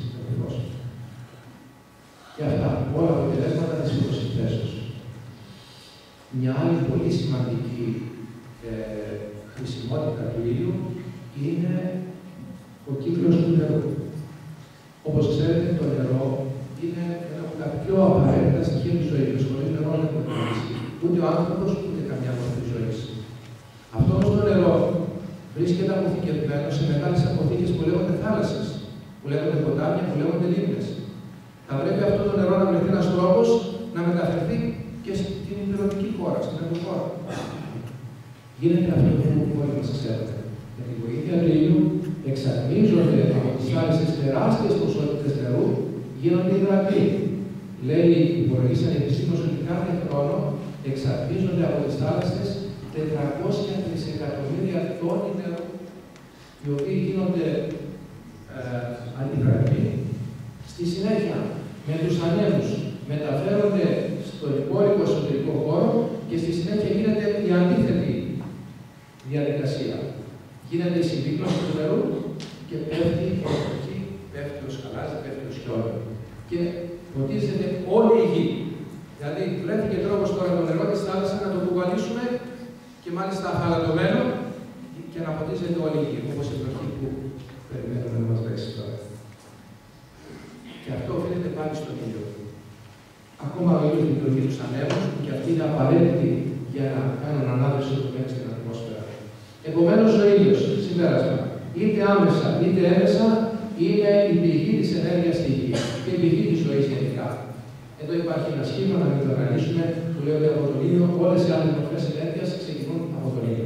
S2: Και αυτά όλα αποτελέσματα της φωτοσυνθέσεως. Μια άλλη πολύ σημαντική ε, χρησιμότητα του ήλιου είναι ο κύκλος του νερού. Όπως ξέρετε, το νερό είναι ένα από τα πιο απαραίτητα στοιχεία της ζωής. Χωρίς νερό δεν μπορεί να ζήσει ούτε ο άνθρωπος, ούτε καμιά μορφή ζωής. Αυτό όμως το νερό βρίσκεται αποθηκευμένο σε μεγάλες αποθήκες που λέγονται θάλασσες, που λέγονται ποτάμια, που λέγονται λίμνες. Θα πρέπει αυτό το νερό να βρεθεί ένας τρόπος να μεταφερθεί και στην υπηρετική χώρα, στην ενδοχώρα. Γίνεται αυτό και είναι πολύ μας ξέρετε. Με τη βοήθεια του ήλιου εξαρμίζονται από τις θάλασσες τεράστιες ποσότητες νερού, γίνονται υδρατοί. Λέει η υπολογίσαν επιστήμονες ότι κάθε χρόνο εξαρμίζονται από τις θάλασσες τετρακόσια τρισεκατομμύρια τόνοι νερού, οι οποίοι γίνονται ε, αντιδρατοί. Στη συνέχεια, με τους ανέμους μεταφέρονται στο υπόλοιπο εσωτερικό χώρο και στη συνέχεια γίνεται η αντίθετη διαδικασία. Γίνεται η συμπίκνωση του νερού και πέφτει η βροχή, πέφτει ο σκαλάζι, πέφτει ο σκιόλο. Και ποτίζεται όλη η γη. Δηλαδή, βρέθηκε τρόπος τώρα το νερό της θάλασσας να το κουβαλήσουμε και μάλιστα αφαλατωμένο και να ποτίζεται όλη η γη, όπως η βροχή που περιμένουμε να μας βρέξει τώρα. Και αυτό οφείλεται πάλι στον ήλιο. Ακόμα ο ήλιος λειτουργεί τους ανέμους, που και αυτοί είναι απαραίτητοι για να κάνουν ανάδοση του μέσα στην ατμόσφαιρα. Επομένως, ο ήλιος, συμπέρασμα, είτε άμεσα είτε έμεσα, είναι η πηγή της ενέργειας στη γη και η πηγή της ζωής γενικά. Εδώ υπάρχει ένα σχήμα, να μην το αναλύσουμε, που λέει ότι από τον ήλιο όλες οι άλλες μορφές ενέργειας ξεκινούν από τον ήλιο.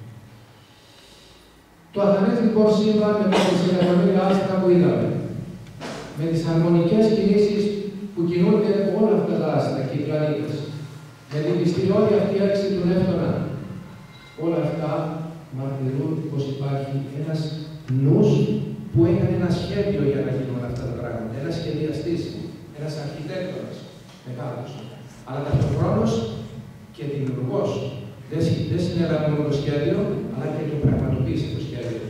S2: Το αχανές λοιπόν σύμβα με τα δισεκατομμύρια άστρα που είδαμε, με τις αρμονικές κινήσεις που κινούνται όλα αυτά τα άστρα και οι πλανήτες, με την πιστηριώδη αυτή έξι του Νεύτωνα, όλα αυτά μαρτυρούν πως υπάρχει ένας νους που έκανε ένα σχέδιο για να γίνουν αυτά τα πράγματα, ένας σχεδιαστής, ένας αρχιτέκτονας μεγάλος, αλλά ταυτοχρόνως και δημιουργός. Δεν συνέλαβε μόνο το σχέδιο, αλλά και το πραγματοποίησε το σχέδιο.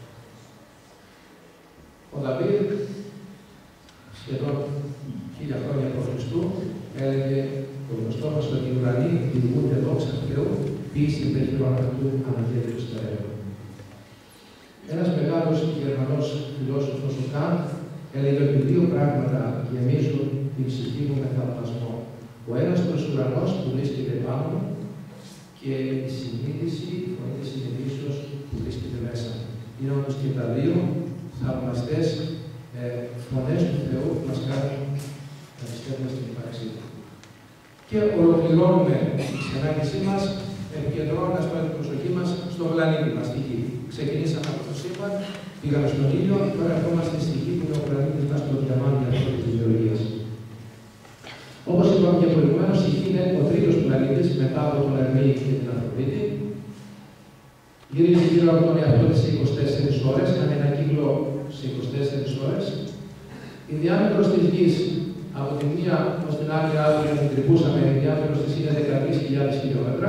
S2: Ο Δαβίδ, σχεδόν χίλια χρόνια προ Χριστού, έλεγε το γνωστό μας ότι οι ουρανοί δημιουργούνται δόξα του Θεού, ποιήση πετυχών αυτού αναγγέλιο στο έργο. Ένας μεγάλος Γερμανός φιλόσοφος, ο Καντ, έλεγε ότι δύο πράγματα γεμίζουν την ψυχή μου με θαυμασμό. Ο ένας προς ουρανός που βρίσκεται πάνω και η συνείδηση, η φωνή της συνειδήσεως που βρίσκεται μέσα. Είναι όμως και τα δύο θαυμαστές ε, φωνές του Θεού που μας κάνουν να πιστεύουμε στην ύπαρξή του. Και ολοκληρώνουμε τη συνάντησή μας επικεντρώνοντας την προσοχή μας στον πλανήτη μας, στη Γη. Ξεκινήσαμε από το σύμπαν, πήγαμε στον ήλιο, τώρα ερχόμαστε στη Γη που είναι ο πλανήτης μας, το διαμάντι αυτό της βιολογίας. Όπως είπαμε και προηγουμένως, η Γη είναι ο τρίτος πλανήτης μετά από τον Ερμή και την Αφροδίτη. Γυρίζει γύρω από τον εαυτό της σε είκοσι τέσσερις ώρες, κάνει ένα κύκλο σε είκοσι τέσσερις ώρες. Η διάμετρος της Γης από τη μία ως την άλλη αύριο την τρυπούσαμε, η διάμετρος της είναι δεκατρείς χιλιάδες χιλιόμετρα.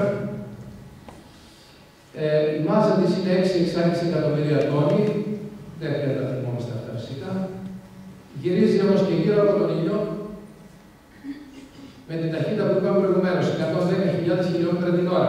S2: Ε, η μάζα της είναι έξι με έξι εκατομμύρια τόνοι, δεν πρέπει να θυμόμαστε αυτά φυσικά. Γυρίζει όμως και γύρω από τον ήλιο με την ταχύτητα που είπαμε προηγουμένως, εκατόν δέκα χιλιάδες χιλιόμετρα την ώρα.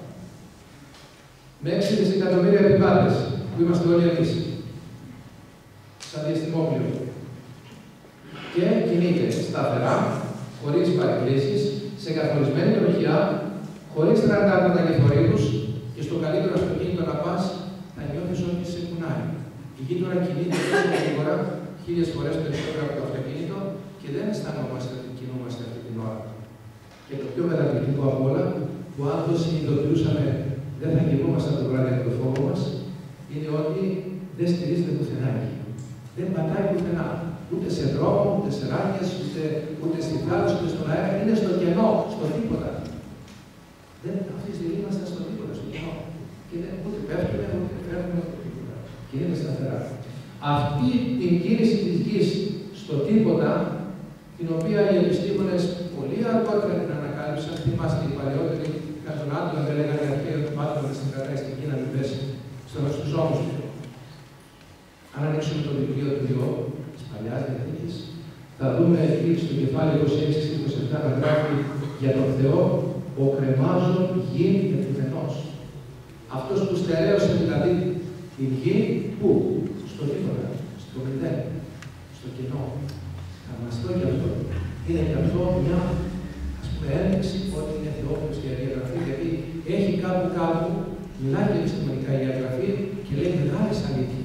S2: Με έξι δισεκατομμύρια επιβάτες, που είμαστε όλοι εμείς, σαν διαστημόπλαιο. Και κινείται σταθερά, χωρίς παρεκκλήσεις, σε καθορισμένη τροχιά, χωρίς τραντάρματα και θορύβους, και στο καλύτερο αυτοκίνητο να πας, θα νιώθεις ότι σε κουνάει. Η γη τώρα κινείται τόσο γρήγορα, χίλιες φορές περισσότερο από το αυτοκίνητο, και δεν αισθανόμαστε ότι κινούμαστε αυτή την ώρα. Και το πιο καταπληκτικό από όλα, που αν το συνειδητοποιούσαμε, δεν θα κινούμαστε από το βράδυ από το φόβο μας, είναι ότι δεν στηρίζεται πουθενά. Δεν πατάει πουθενά. Ούτε σε δρόμο, ούτε σε ράγες, ούτε, ούτε στη θάλασσα, ούτε στον αέρα. Είναι στο κενό, στο τίποτα. Δεν, αυτή τη στιγμή είμαστε στο τίποτα, στο κενό. Και δεν, ούτε πέφτουμε, ούτε φεύγουμε, ούτε τίποτα. Και είναι σταθερά. Αυτή την κίνηση της γης στο τίποτα, την οποία οι επιστήμονες πολύ αργότερα την ανακάλυψαν, θυμάστε οι παλαιότεροι, κατά τον άτομο δεν λέγανε αρχαίο άτομο στην κρατάει στην Κίνα, μην πέσει στους ώμους του. Αν ανοίξουμε το βιβλίο του Ιώβ, της Παλαιάς Διαθήκης, θα δούμε εκεί στο κεφάλαιο είκοσι έξι είκοσι επτά να γράφει για τον Θεό ο κρεμάζων γη ευθυμενός. Αυτός που στερέωσε δηλαδή τη γη, πού? Στο τίποτα, στο μηδέν, στο κενό. Θαυμαστό κι αυτό. Είναι κι αυτό μια ας πούμε ένδειξη ότι είναι θεόφιλος και διαγραφή, γιατί έχει κάπου κάπου, μιλάει και επιστημονικά η διαγραφή και λέει μεγάλες αλήθειες.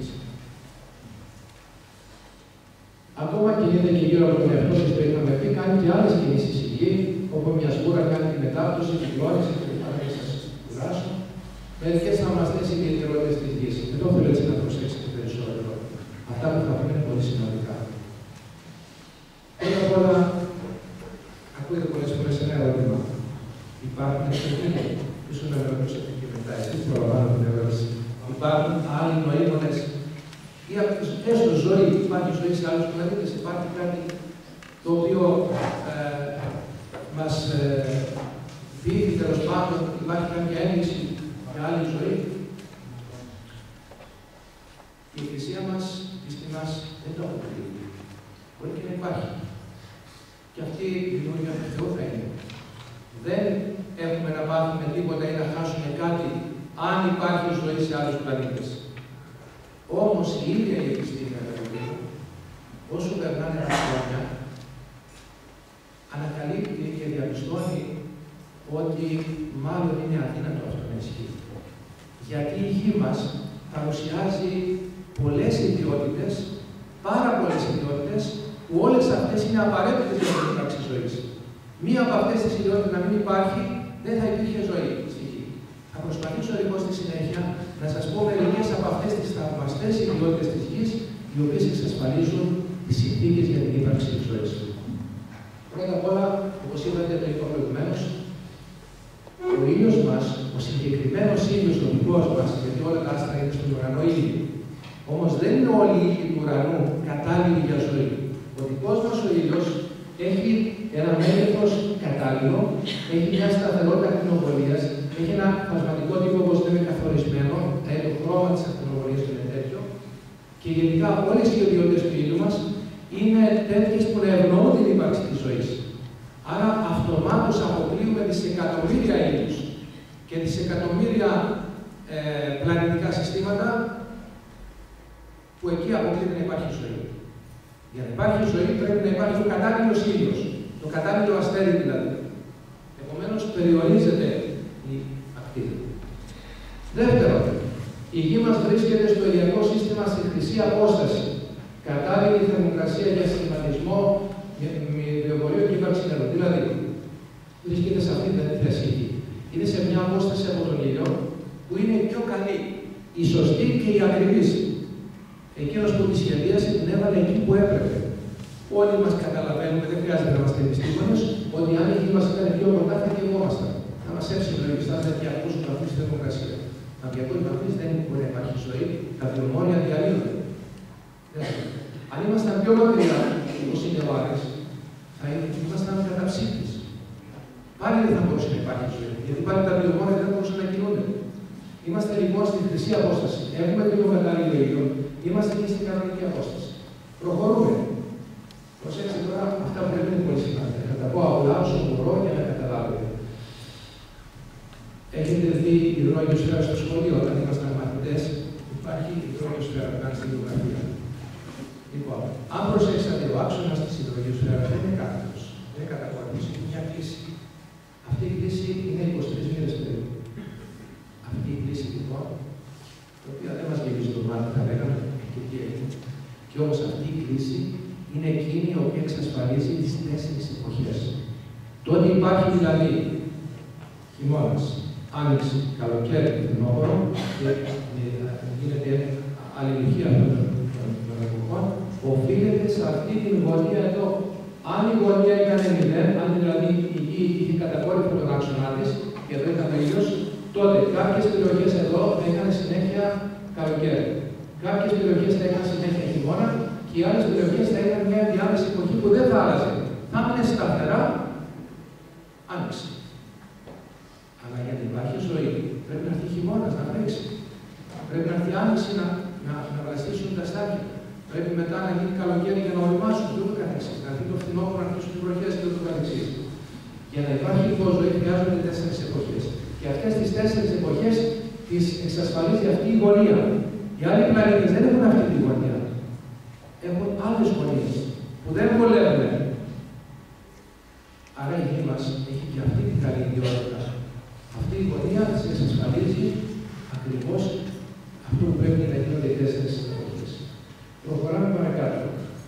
S2: Ακόμα κινείται και γύρω από τον εαυτό της που είχαμε πει, κάνει και άλλες κινήσεις η γη, όπου μια σκούρα κάνει τη μετάπτωση, την κλώνηση, και πάνε και σας κουράσω. Μερικές θαυμαστές ιδιαιτερότητες της γης. Εδώ θέλω έτσι να προσέξετε περισσότερο. Αυτά που θα πούμε είναι πολύ σημαντικά. Πρώτα απ' όλα, ακούγεται πολλές φορές ένα ερώτημα. Υπάρχουν εξωτερικοί, ίσως να με ρωτήσετε και μετά, εσείς προλαμβάνω την ερώτηση. Υπάρχουν άλλοι νοήμονες ή έστω ζωή, υπάρχει ζωή σε άλλους πλανήτες, υπάρχει κάτι το οποίο ε, μας ε, δείχνει τέλος πάντων, υπάρχει κάποια ένδειξη για άλλη ζωή. Η Εκκλησία μας, η πίστη μας δεν το αποδεικνύει. Μπορεί και να υπάρχει. Και αυτή η δημιουργία του Θεού θα είναι. Δεν έχουμε να πάθουμε τίποτα ή να χάσουμε κάτι αν υπάρχει ζωή σε άλλους πλανήτες. Όμως η ίδια η επιστήμη, αγαπητοί μου, όσο περνάνε τα χρόνια, ανακαλύπτει και διαπιστώνει ότι μάλλον είναι αδύνατο αυτό να ισχύει. Γιατί η γη μας παρουσιάζει πολλές ιδιότητες, πάρα πολλές ιδιότητες, που όλες αυτές είναι απαραίτητες για την ύπαρξη ζωής. Μία από αυτές τις ιδιότητες να μην υπάρχει, δεν θα υπήρχε ζωή στη γη. Θα προσπαθήσω λοιπόν στη συνέχεια να σας πω μερικές από αυτές τις θαυμαστές ιδιότητες της γης, οι οποίες εξασφαλίζουν τις συνθήκες για την ύπαρξη της ζωής. Πρώτα απ' όλα, όπως είπατε το είπα προηγουμένως, ο ήλιος μας, ο συγκεκριμένος ήλιος, ο δικός μας, γιατί όλα τα άστρα είναι στον ουρανό ήλιο. Όμως δεν είναι όλοι οι ήλιοι του ουρανού κατάλληλοι για ζωή. Ο δικός μας ο ήλιος έχει ένα μέγεθος κατάλληλο, έχει μια σταθερότητα ακτινοβολίας, έχει ένα φασματικό τύπο όπως λέμε καθορισμένο, δηλαδή το χρώμα της ακτινοβολίας είναι τέτοιο, και γενικά όλες οι ιδιότητες του ήλιου μας είναι τέτοιες που να ευνοούν την ύπαρξη της ζωής. Άρα αυτομάτως αποκλείουμε δισεκατομμύρια ήλιους και δισεκατομμύρια ε, πλανητικά συστήματα που εκεί αποκλείεται να υπάρχει ζωή. Για να υπάρχει ζωή πρέπει να υπάρχει ο κατάλληλος ήλιος, το κατάλληλο αστέρι δηλαδή. Επομένως περιορίζεται η ακτίνη. Δεύτερον, η γη μας βρίσκεται στο ηλιακό σύστημα στη χρυσή απόσταση. Κατάλληλη θερμοκρασία για σχηματισμό, βιοπορείο και ύπαρξη νερού. Δηλαδή, βρίσκεται σε αυτή την θέση γη. Είναι σε μια απόσταση από τον ήλιο που είναι η πιο καλή, η σωστή και η ακριβής. Εκείνος που τη σχεδίασε την έβαλε εκεί που έπρεπε. Όλοι μας καταλαβαίνουμε, δεν χρειάζεται να είμαστε επιστήμονες, ότι αν η γη μας ήταν πιο κοντά θα γεγόμασταν. Θα μας έψινε ο υφιστάς διακιακούς βαθμούς στη θερμοκρασία. Με διακιακούς βαθμούς δεν μπορεί να υπάρχει ζωή, τα βιομόρια διαλύονται. Αν ήμασταν πιο μακριά, όπως είναι ο Άρης, θα ήμασταν καταψύκτες. Πάλι δεν θα μπορούσε να υπάρχει ζωή, γιατί πάλι τα βιομόρια δεν μπορούσαν να κινούνται. Είμαστε λοιπόν στη χρυσή απόσταση. Έχουμε λίγο κατάλληλο ήλιο, είμαστε και στην κανονική απόσταση. Προχωρούμε. Προσέξτε τώρα αυτά που δεν είναι πολύ σημαντικά. Θα τα πω απλά όσο μπορώ για να καταλάβετε. Έχετε δει υδρόγειο σφαίρα στο σχολείο όταν ήμασταν μαθητές. Υπάρχει υδρόγειο σφαίρα που κάνει στην γεωγραφία. Λοιπόν, αν προσέξατε ο άξονας της υδρογείου σφαίρα δεν είναι κάθετος. Δεν είναι κατακόρυφος. Είναι μια κλίση. Αυτή η κλίση είναι είκοσι τρεις μοίρες περίπου. Αυτή η κλίση λοιπόν, η οποία δεν μας γεμίζει το μάτι, θα λέγαμε, και τι έγινε. Και όμως αυτή η κλίση είναι εκείνη η οποία εξασφαλίζει τις τέσσερις εποχές. Το ότι υπάρχει δηλαδή χειμώνας, άνοιξη, καλοκαίρι, φθινόπωρο, και γίνεται αλληλουχία των εποχών, οφείλεται σε αυτή την γωνία εδώ. Αν η γωνία ήταν μηδέν, αν δηλαδή η γη είχε κατακόρυφο τον άξονα της, και εδώ ήταν ο ήλιος, τότε κάποιες περιοχές εδώ έκαναν συνέχεια καλοκαίρι. Κάποιες περιοχές θα έκαναν συνέχεια χειμώνα και οι άλλες περιοχές θα έκαναν μια διάμεση εποχή που δεν θα άλλαζε. Θα έμεινε σταθερά άνοιξη. Αλλά για να υπάρχει ζωή πρέπει να έρθει χειμώνας να βρέξει. Πρέπει να έρθει άνοιξη να, να, να βλαστήσουν τα στάδια. Πρέπει μετά να γίνει καλοκαίρι για να οριμάσουν και ούτω καθεξής. Να έρθει το φθινόπωρο να αρχίσουν οι βροχές και ούτω καθεξής. Για να υπάρχει λοιπόν ζωή χρειάζονται τέσσερις εποχές. Και αυτές τις τέσσερις εποχές τις εξασφαλίζει αυτή η γωνία. Οι άλλοι πλανήτες δεν έχουν αυτή τη γωνία. Έχουν άλλες γωνίες που δεν βολεύουν. Άρα η γη μας έχει και αυτή την καλή ιδιότητα. Αυτή η γωνία της εξασφαλίζει ακριβώς αυτό που πρέπει να γίνονται οι τέσσερις εποχές. Προχωράμε παρακάτω.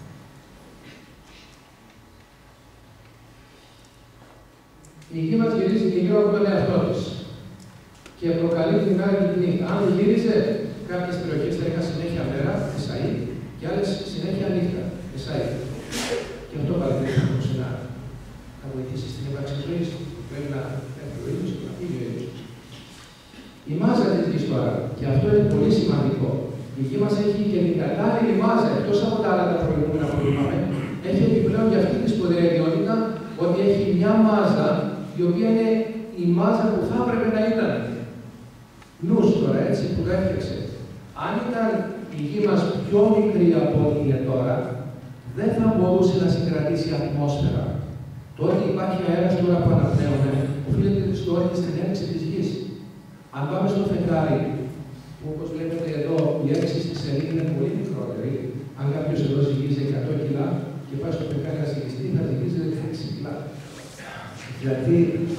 S2: Η γη μας γυρίζει και γύρω από τον εαυτό της και προκαλεί την μέρα και τη νύχτα. Αν δεν γύριζε, κάποιες περιοχές θα είχαν συνέχεια μέρα, εσαΐ, και άλλες συνέχεια νύχτα, εσαΐ. Και αυτό παραδείγμα όπως να, να βοηθήσει στην ύπαρξη της ζωής. Πρέπει να έρθει ο ήλιος και να φύγει ο ήλιος. Η μάζα της γης τώρα, και αυτό είναι πολύ σημαντικό. Η γη μας έχει και την κατάλληλη μάζα, εκτός από τα άλλα τα προηγούμενα που είπαμε, έχει επιπλέον για αυτή τη σπουδαία ιδιότητα ότι έχει μια μάζα η οποία είναι η μάζα που θα έπρεπε να ήταν. Νους τώρα, έτσι, που το έφτιαξε. Αν ήταν η γη μας πιο μικρή από ό,τι είναι τώρα, δεν θα μπορούσε να συγκρατήσει ατμόσφαιρα. Το ότι υπάρχει αέρας τώρα που αναπνέουμε, οφείλεται στο ότι στην έναρξη της γης. Αν πάμε στο φεγγάρι, που όπως βλέπετε εδώ η έξι στη σελήνη είναι πολύ μικρότερη, αν κάποιος εδώ ζυγίζει εκατό κιλά και πάει στο φεγγάρι να ζυγιστεί, θα ζυγίζει δεκαέξι κιλά. Γιατί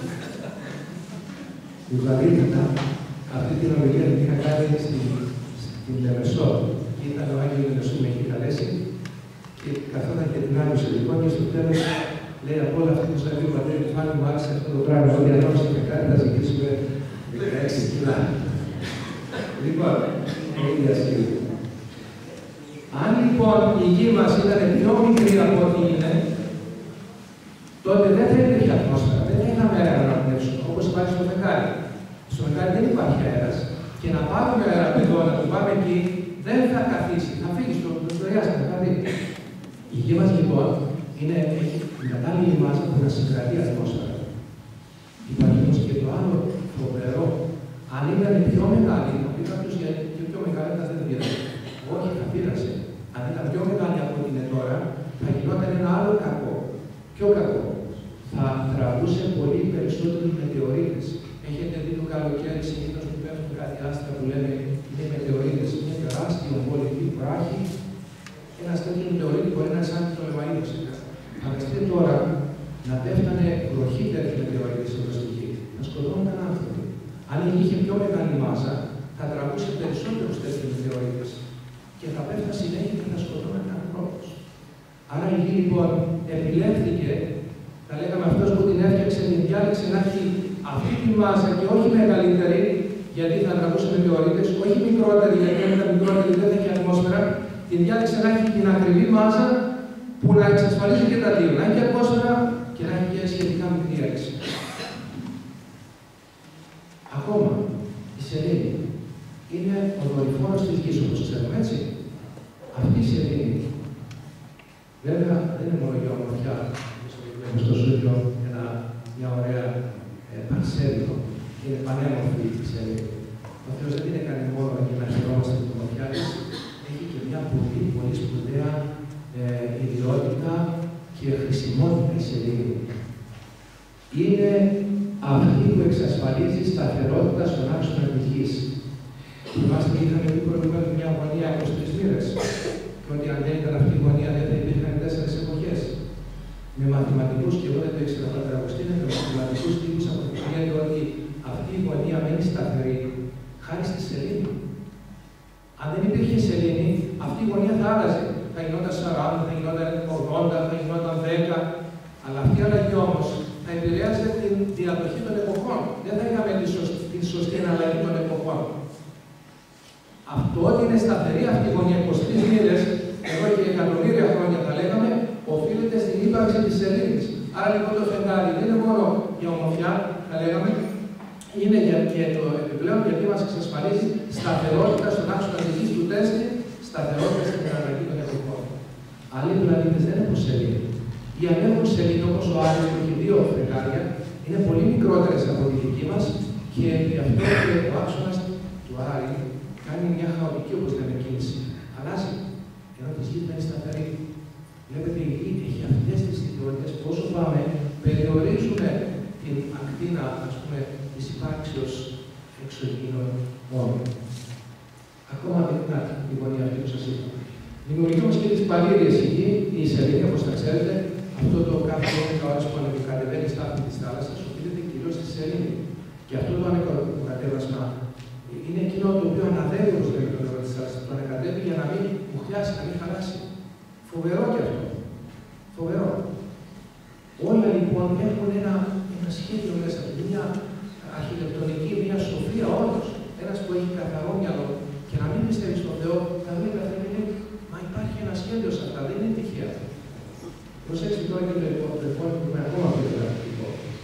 S2: η βαρύτητα, αυτή την ομιλία την είχα κάνει στην Λεμεσό, και ήταν ο Άγιος Λεμεσού με έχει καλέσει, και καθόταν και την άκουσε λοιπόν και στο τέλος λέει από όλα αυτή που σας λέει ο πατέρ του Φάνη μου άρεσε αυτό το πράγμα, ότι ανώσε και κάτι θα ζητήσουμε δεκαέξι κιλά. Λοιπόν, ίδια σχέδια. Αν λοιπόν η γη μας ήταν πιο μικρή από ό,τι είναι, τότε δεν θα υπήρχε ατμόσφαιρα, δεν θα είχαμε αέρα να πνεύσουμε, όπως υπάρχει στο φεγγάρι. Στο φεγγάρι δεν υπάρχει αέρας και να πάρουμε αέρα από εδώ, να το πάμε εκεί, δεν θα καθίσει, θα φύγει στο, στο διάστημα, θα δει. Η γη μας λοιπόν είναι, έχει την κατάλληλη μάζα που να συγκρατεί ατμόσφαιρα. Υπάρχει όμως και το άλλο φοβερό, αν ήταν πιο μεγάλη, να πει κάποιος γιατί και πιο μεγάλη θα δεν πήρασε. Όχι, θα πήρασε. Αν ήταν πιο μεγάλη από ό,τι είναι τώρα, θα γινόταν ένα άλλο κακό. Πιο κακό. Θα τραβούσε πολύ περισσότερους μετεωρίτες. Έχετε δει το καλοκαίρι συνήθως που πέφτουν κάτι άστρα που λέμε είναι μετεωρίτες. Είναι τεράστιο βολική βράχη. Ένα τέτοιο μετεωρίτη μπορεί να είναι σαν το Λεμαΐδος. Φανταστείτε τώρα να πέφτανε βροχή τέτοιοι μετεωρίτες εδώ στη γη. Να σκοτώνονταν άνθρωποι. Αν η γη είχε πιο μεγάλη μάζα, θα τραβούσε περισσότερους τέτοιους μετεωρίτες. Και θα πέφτανε συνέχεια και θα σκοτώναν ανθρώπους. Άρα η γη λοιπόν επιλέχθηκε, θα λέγαμε αυτός που την έφτιαξε, την διάλεξε να έχει αυτή τη μάζα και όχι μεγαλύτερη, γιατί θα τραβούσε μετεωρίτες, όχι μικρότερη, γιατί αν ήταν μικρότερη δεν θα έχει ατμόσφαιρα, την διάλεξε να έχει την ακριβή μάζα που να εξασφαλίζει και τα δύο, να έχει ατμόσφαιρα και να έχει και σχετικά μικρή έξι. Ακόμα, η σελήνη είναι ο δορυφόρος της γης, όπως ξέρουμε, έτσι. Αυτή η σελήνη, βέβαια, δεν είναι μόνο για ομορφιά, όπως στο Σούριο, ένα, μια ωραία ε, παρσέλινο, είναι πανέμορφη η σελήνη. Ο Θεός δεν την έκανε μόνο για να χαιρόμαστε την ομορφιά της, έχει και μια πολύ, πολύ σπουδαία ε, ιδιότητα και χρησιμότητα η σελήνη. Είναι αυτή που εξασφαλίζει σταθερότητα στον άξονα της γης. Θυμάστε ότι είχαμε πει προηγουμένως μια γωνία είκοσι τρεις μοίρες. Και ότι αν δεν ήταν αυτή η γωνία δεν θα υπήρχαν τέσσερις εποχές. Με μαθηματικούς, και εγώ δεν το ήξερα πάντα Αγωστίνε, με μαθηματικούς τύπους αποδεικνύεται ότι αυτή η γωνία μένει σταθερή χάρη στη σελήνη. Αν δεν υπήρχε σελήνη, αυτή η γωνία θα άλλαζε. Θα γινόταν σαράντα, θα γινόταν ογδόντα, θα γινόταν δέκα. Αλλά αυτή η αλλαγή όμως θα επηρέαζε την διαδοχή των εποχών. Δεν θα είχαμε τη σωστή, τη σωστή εναλλαγή των εποχών. Αυτό ότι είναι σταθερή αυτή η γωνία είκοσι τρεις μοίρες, εδώ και εκατομμύρια χρόνια θα λέγαμε, οφείλεται στην ύπαρξη της σελήνης. Άρα λοιπόν το φεγγάρι δεν είναι μόνο για ομορφιά, θα λέγαμε, είναι για, και το επιπλέον γιατί μας εξασφαλίζει σταθερότητα στον άξονα της γης του τέστη, σταθερότητα στην εναλλαγή των εποχών. Άλλοι πλανήτες δεν έχουν σελήνη. Ή αν έχουν σελήνη όπως ο Άρης που έχει δύο φεγγάρια, είναι πολύ μικρότερες από τη δική μας και γι' αυτό και ο άξονας του Άρη κάνει μια χαοτική, όπως λέμε, κίνηση. Αλλάζει, ενώ τη γη είναι σταθερή. Βλέπετε, η γη έχει αυτές τις ιδιότητες που όσο πάμε, περιορίζουμε την ακτίνα, ας πούμε, της υπάρξεως εξωγήινων όνων. Ακόμα δεικνάται η γωνία αυτή που σας είπα. Δημιουργεί όμως και τις παλήριες η γη, η σελήνη, όπως τα ξέρετε, αυτό το κάθε δώδεκα ώρες που ανεβοκατεβαίνει στα άκρη της θάλασσας, οφείλεται κυρίως στη σελήνη. Και αυτό το ανεκατέβασμα είναι εκείνο το οποίο αναδεύει, όπως λέει το νερό της θάλασσας, το ανακατεύει για να μην μουχλιάσει, να μην χαλάσει. Φοβερό κι αυτό. Φοβερό. Όλα λοιπόν έχουν ένα, ένα σχέδιο μέσα του, μια αρχιτεκτονική, μια σοφία όντως. Ένας που έχει καθαρό μυαλό και να μην πιστεύει στον Θεό, θα δει καθένα λέει, μα υπάρχει ένα σχέδιο σε αυτά, δεν είναι τυχαία. Προσέξτε τώρα και το επόμενο που είναι ακόμα πιο γραφικό.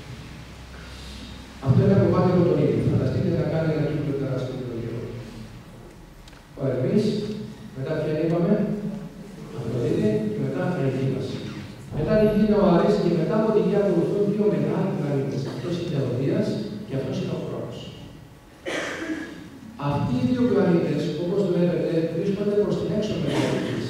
S2: Αυτό είναι από πάνω από τον ήλιο. Φανταστείτε να κάνει ένα κύκλο τεράστιο το γύρο. Ο Ερμής, μετά πια είπαμε, Αφροδίτη και μετά η γη μας. Μετά η γη είναι ο Άρης και μετά από τη γη ακολουθούν δύο μεγάλοι πλανήτες. Αυτός είναι η Θεοδίας και αυτός είναι ο Χρόνος. Αυτοί οι δύο πλανήτες, όπως βλέπετε, βρίσκονται προς την έξω μεριά της γης.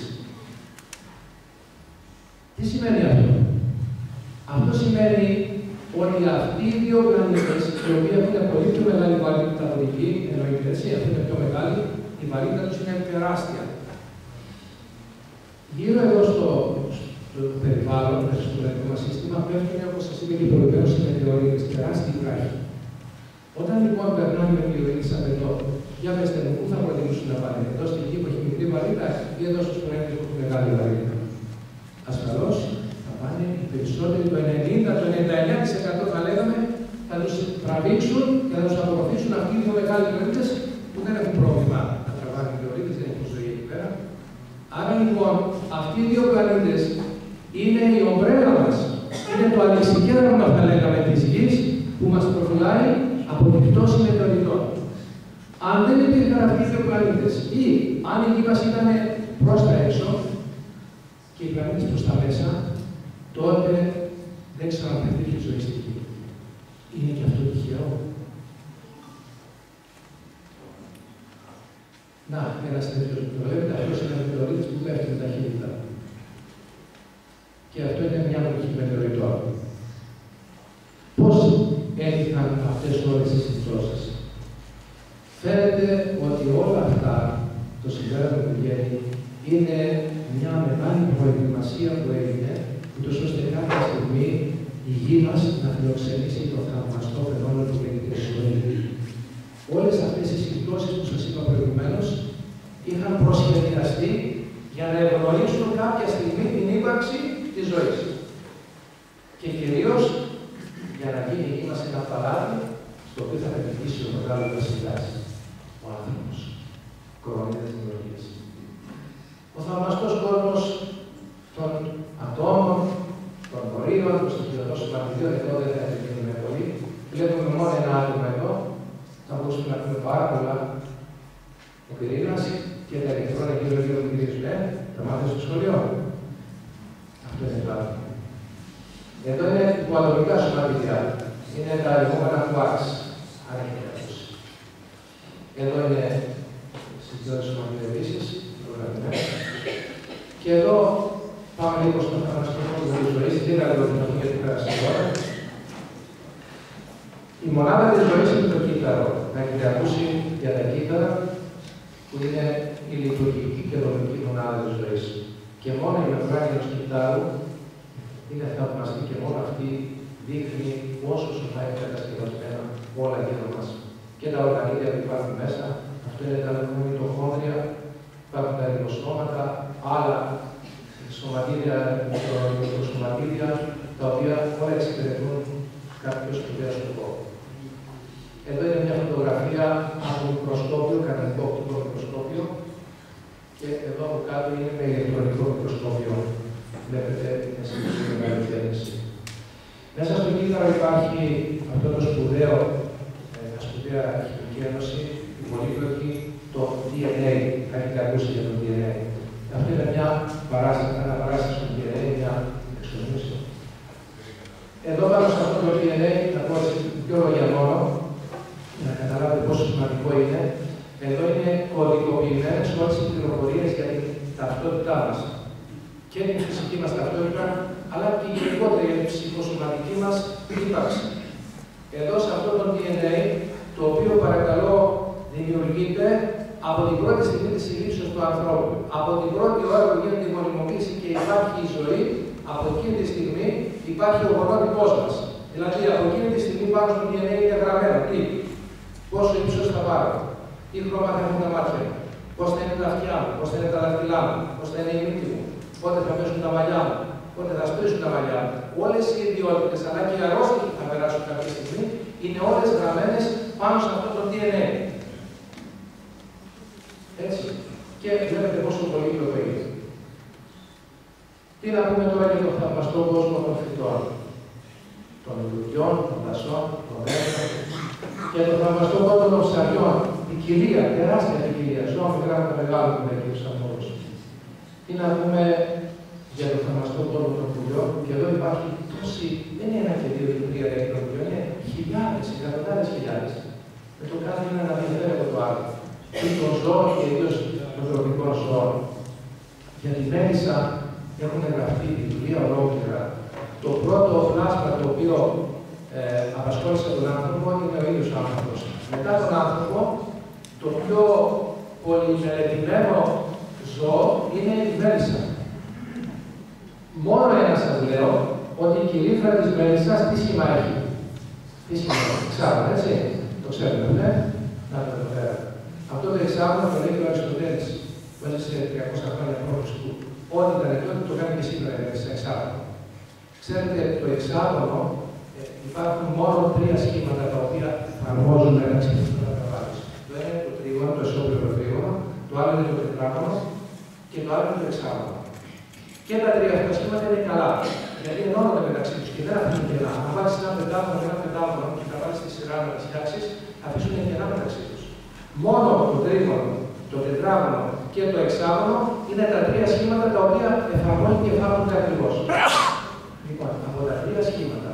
S2: Τι σημαίνει αυτό? Αυτό σημαίνει ότι αυτοί οι δύο πλανήτες, οι οποίοι έχουν πολύ πιο μεγάλη βαρύτητα από τη γη, εννοείται έτσι, αυτή είναι πιο μεγάλη, η βαρύτητα τους είναι τεράστια. Γύρω εδώ στο, στο περιβάλλον, μέσα στο λαϊκό μας σύστημα, πέφτουν, όπως σας είπα και προηγουμένως, οι μετεωρίτες, τεράστιοι βράχοι. Όταν λοιπόν περνάνε με μετεωρίτες από εδώ, για πέστε μου, πού θα προτιμήσουν να πάνε, εδώ στη γη που έχει μικρή βαρύτητα ή εδώ στους πλανήτες που έχουν μεγάλη βαρύτητα? ασφαλώς θα πάνε οι περισσότεροι, το ενενήντα με ενενήντα εννέα τοις εκατό θα λέγαμε, θα τους τραβήξουν και θα τους απορροφήσουν αυτοί οι δύο μεγάλοι πλανήτες που δεν έχουν πρόβλημα να τραβάνε πλανήτες, δεν έχουν ζωή εκεί πέρα. Άρα λοιπόν, αυτοί οι δύο πλανήτες είναι η ομπρέλα μας, είναι το αλεξικέραμα, θα λέγαμε, της Γης που μας προφυλάει από την πτώση μετεωρητών. Αν δεν υπήρχαν αυτοί οι δύο πλανήτες ή αν η Γη μας ήταν προς τα έξω και οι πλανήτες προς τα μέσα, τότε δεν ξέρω αν θα υπήρχε ζωή στη Γη. Είναι και αυτό τυχαίο. Να, ένας τέτοιος που το βλέπετε, αυτός είναι ο μετεωρίτης που πέφτει με ταχύτητα. Και αυτό είναι μια λογική μετεωρητών. Πώς έλειπαν αυτές όλες τις συμπτώσεις? Φαίνεται ότι όλα αυτά, το συμπέρασμα που βγαίνει, είναι μια μεγάλη προετοιμασία που έγινε, ούτως ώστε κάποια στιγμή η Γη μας να φιλοξενήσει το θαυμαστό φαινόμενο που λέγεται ζωή. Όλες αυτές οι συμπτώσεις που σας είπα προηγουμένως είχαν προσχεδιαστεί για να ευνοήσουν κάποια στιγμή την ύπαρξη της ζωής. Και κυρίως για να γίνει η Γη μας ένα παλάτι στο οποίο θα κατοικήσει ο μεγάλος βασιλιάς, ο άνθρωπος, κορονοϊά της δημιουργίας. Ο θαυμαστός κόσμος των ατόμων, των μορίων, των στοιχειωτών συμπαθητών, εδώ δεν θα επιμείνουμε πολύ. Βλέπουμε μόνο ένα άτομο εδώ, θα μπορούσαμε να πούμε πάρα πολλά. Ο πυρήνας και τα ηλεκτρόνια γύρω-γύρω που γυρίζουν, ε, τα μάθαμε στο σχολείο. Αυτό είναι το άτομο. Εδώ είναι υποατομικά σωματίδια. Είναι τα λεγόμενα quarks, αν έχετε ακούσει. Εδώ είναι συγκεκριμένες σωματίδια επίσης, και εδώ πάμε λίγο στον θαυμαστό κόσμο της ζωής, δεν είναι λίγο την γιατί πέρασε τώρα. Η μονάδα της ζωής είναι το κύτταρο. Να έχετε ακούσει για τα κύτταρα, που είναι η λειτουργική και δομική μονάδα της ζωής. Και μόνο η μεμβράνη ενός κύτταρου είναι θαυμαστή και μόνο αυτή δείχνει πόσο σωστά είναι κατασκευασμένα όλα γύρω μας. Και τα οργανίδια που υπάρχουν μέσα, αυτό είναι τα λεγόμενα μυτοχόνδρια, υπάρχουν τα ριμποσώματα, άλλα σωματίδια, μικροσωματίδια, τα οποία όλα εξυπηρετούν κάποιο σπουδαίο σκοπό. Εδώ είναι μια φωτογραφία από μικροσκόπιο, κανονικό οπτικό μικροσκόπιο, και εδώ από κάτω είναι με ηλεκτρονικό μικροσκόπιο. Βλέπετε, είναι σε μεγάλη διεύθυνση. Μέσα στο κύτταρο υπάρχει αυτό το σπουδαίο, ε, σπουδαία χημική ένωση, η πολύπλοκη, το ντι εν έι. Έχετε ακούσει για το ντι εν έι. Αυτό είναι μια παράσταση, ένα παράσταση στο ντι εν έι, μια εξομοίωση. Εδώ πάνω σε αυτό το ντι εν έι, θα πω έτσι πιο λόγια μόνο, για να καταλάβετε πόσο σημαντικό είναι. Εδώ είναι κωδικοποιημένες όλες οι πληροφορίες για την ταυτότητά μας. Και την φυσική μας ταυτότητα, αλλά και η γενικότερη ψυχοσωματική μας ύπαρξη. Εδώ σε αυτό το ντι εν έι, το οποίο παρακαλώ δημιουργείται από την πρώτη στιγμή της συλλήψεως του ανθρώπου. Από την πρώτη ώρα που γίνεται η γονιμοποίηση και υπάρχει η ζωή, από εκείνη τη στιγμή υπάρχει ο γονότυπός μας. Δηλαδή, από εκείνη τη στιγμή πάνω στο ντι εν έι είναι γραμμένο τι, πόσο ύψος θα πάρω, τι χρώμα θα έχουν τα μάτια μου, πώς θα είναι τα αυτιά μου, πώς θα είναι τα δάχτυλά μου, πώς θα είναι η μύτη μου, πότε θα πέσουν τα μαλλιά μου, πότε θα σπρίσουν τα μαλλιά μου. Όλες οι ιδιότητες, αλλά και οι αρρώστιοι που θα περάσουν κάποια στιγμή, είναι όλες γραμμένες πάνω σε αυτό το ντι εν έι. Έτσι. Και βλέπετε πόσο πολύπλοκο είναι. Τι να πούμε τώρα για τον θαυμαστό κόσμο των φυτών, των λουλουδιών, των δασών, των δέντρων, και τον θαυμαστό κόσμο των ψαριών, ποικιλία, τεράστια ποικιλία, ζώα μικρά με τα μεγάλα που λέει ο Σαμόρος. Τι να πούμε για τον θαυμαστό κόσμο των πουλιών, και εδώ υπάρχει τόση, δεν είναι ένα και δύο ή τρία δέντρα, είναι χιλιάδες, εκατοντάδες χιλιάδες. Με το κάθε είναι να διαφέρει από το άλλο. Ή των ζώων και ιδίως των τροπικών ζώων. Για τη μέλισσα έχουν γραφτεί βιβλία ολόκληρα. Το πρώτο πλάσμα το οποίο ε, απασχόλησε τον άνθρωπο είναι ο ίδιος ο άνθρωπος. Μετά τον άνθρωπο, το πιο πολυμελετημένο ζώο είναι η μέλισσα. Μόνο ένα σας λέω ότι η κυρίφρα της μέλισσας τι σχήμα έχει. Τι σχήμα έχει, εξάρτητα, έτσι. Το ξέρουμε, ναι. Να το εδώ πέρα. Αυτό το εξάμεινο το λέει ο Αριστοτέλης, που έζησε τριακόσια χρόνια π.Χ. ό,τι ήταν τότε το κάνει και σήμερα σε εξάγωνο. Ξέρετε, το εξάγωνο ε, υπάρχουν μόνο τρία σχήματα τα οποία εφαρμόζουν μεταξύ του στον καταβάλωση. Το ένα είναι το τρίγωνο, το ισόβιο τρίγωνο, το άλλο είναι το τετράγωνο και το άλλο είναι το εξάγωνο. Και τα τρία αυτά σχήματα είναι καλά. Γιατί ενώνονται μεταξύ του και δεν αφήνουν κενά. Αν βάλει ένα πεντάγωνο και ένα πεντάγωνο και τα βάλει στη σειρά να τι φτιάξει, αφήσουν κενά μεταξύ του. Μόνο το τρίγωνο, το τετράγωνο και το εξάγωνο είναι τα τρία σχήματα τα οποία εφαρμόζουν και εφαρμόζονται ακριβώ. Λοιπόν, από τα τρία σχήματα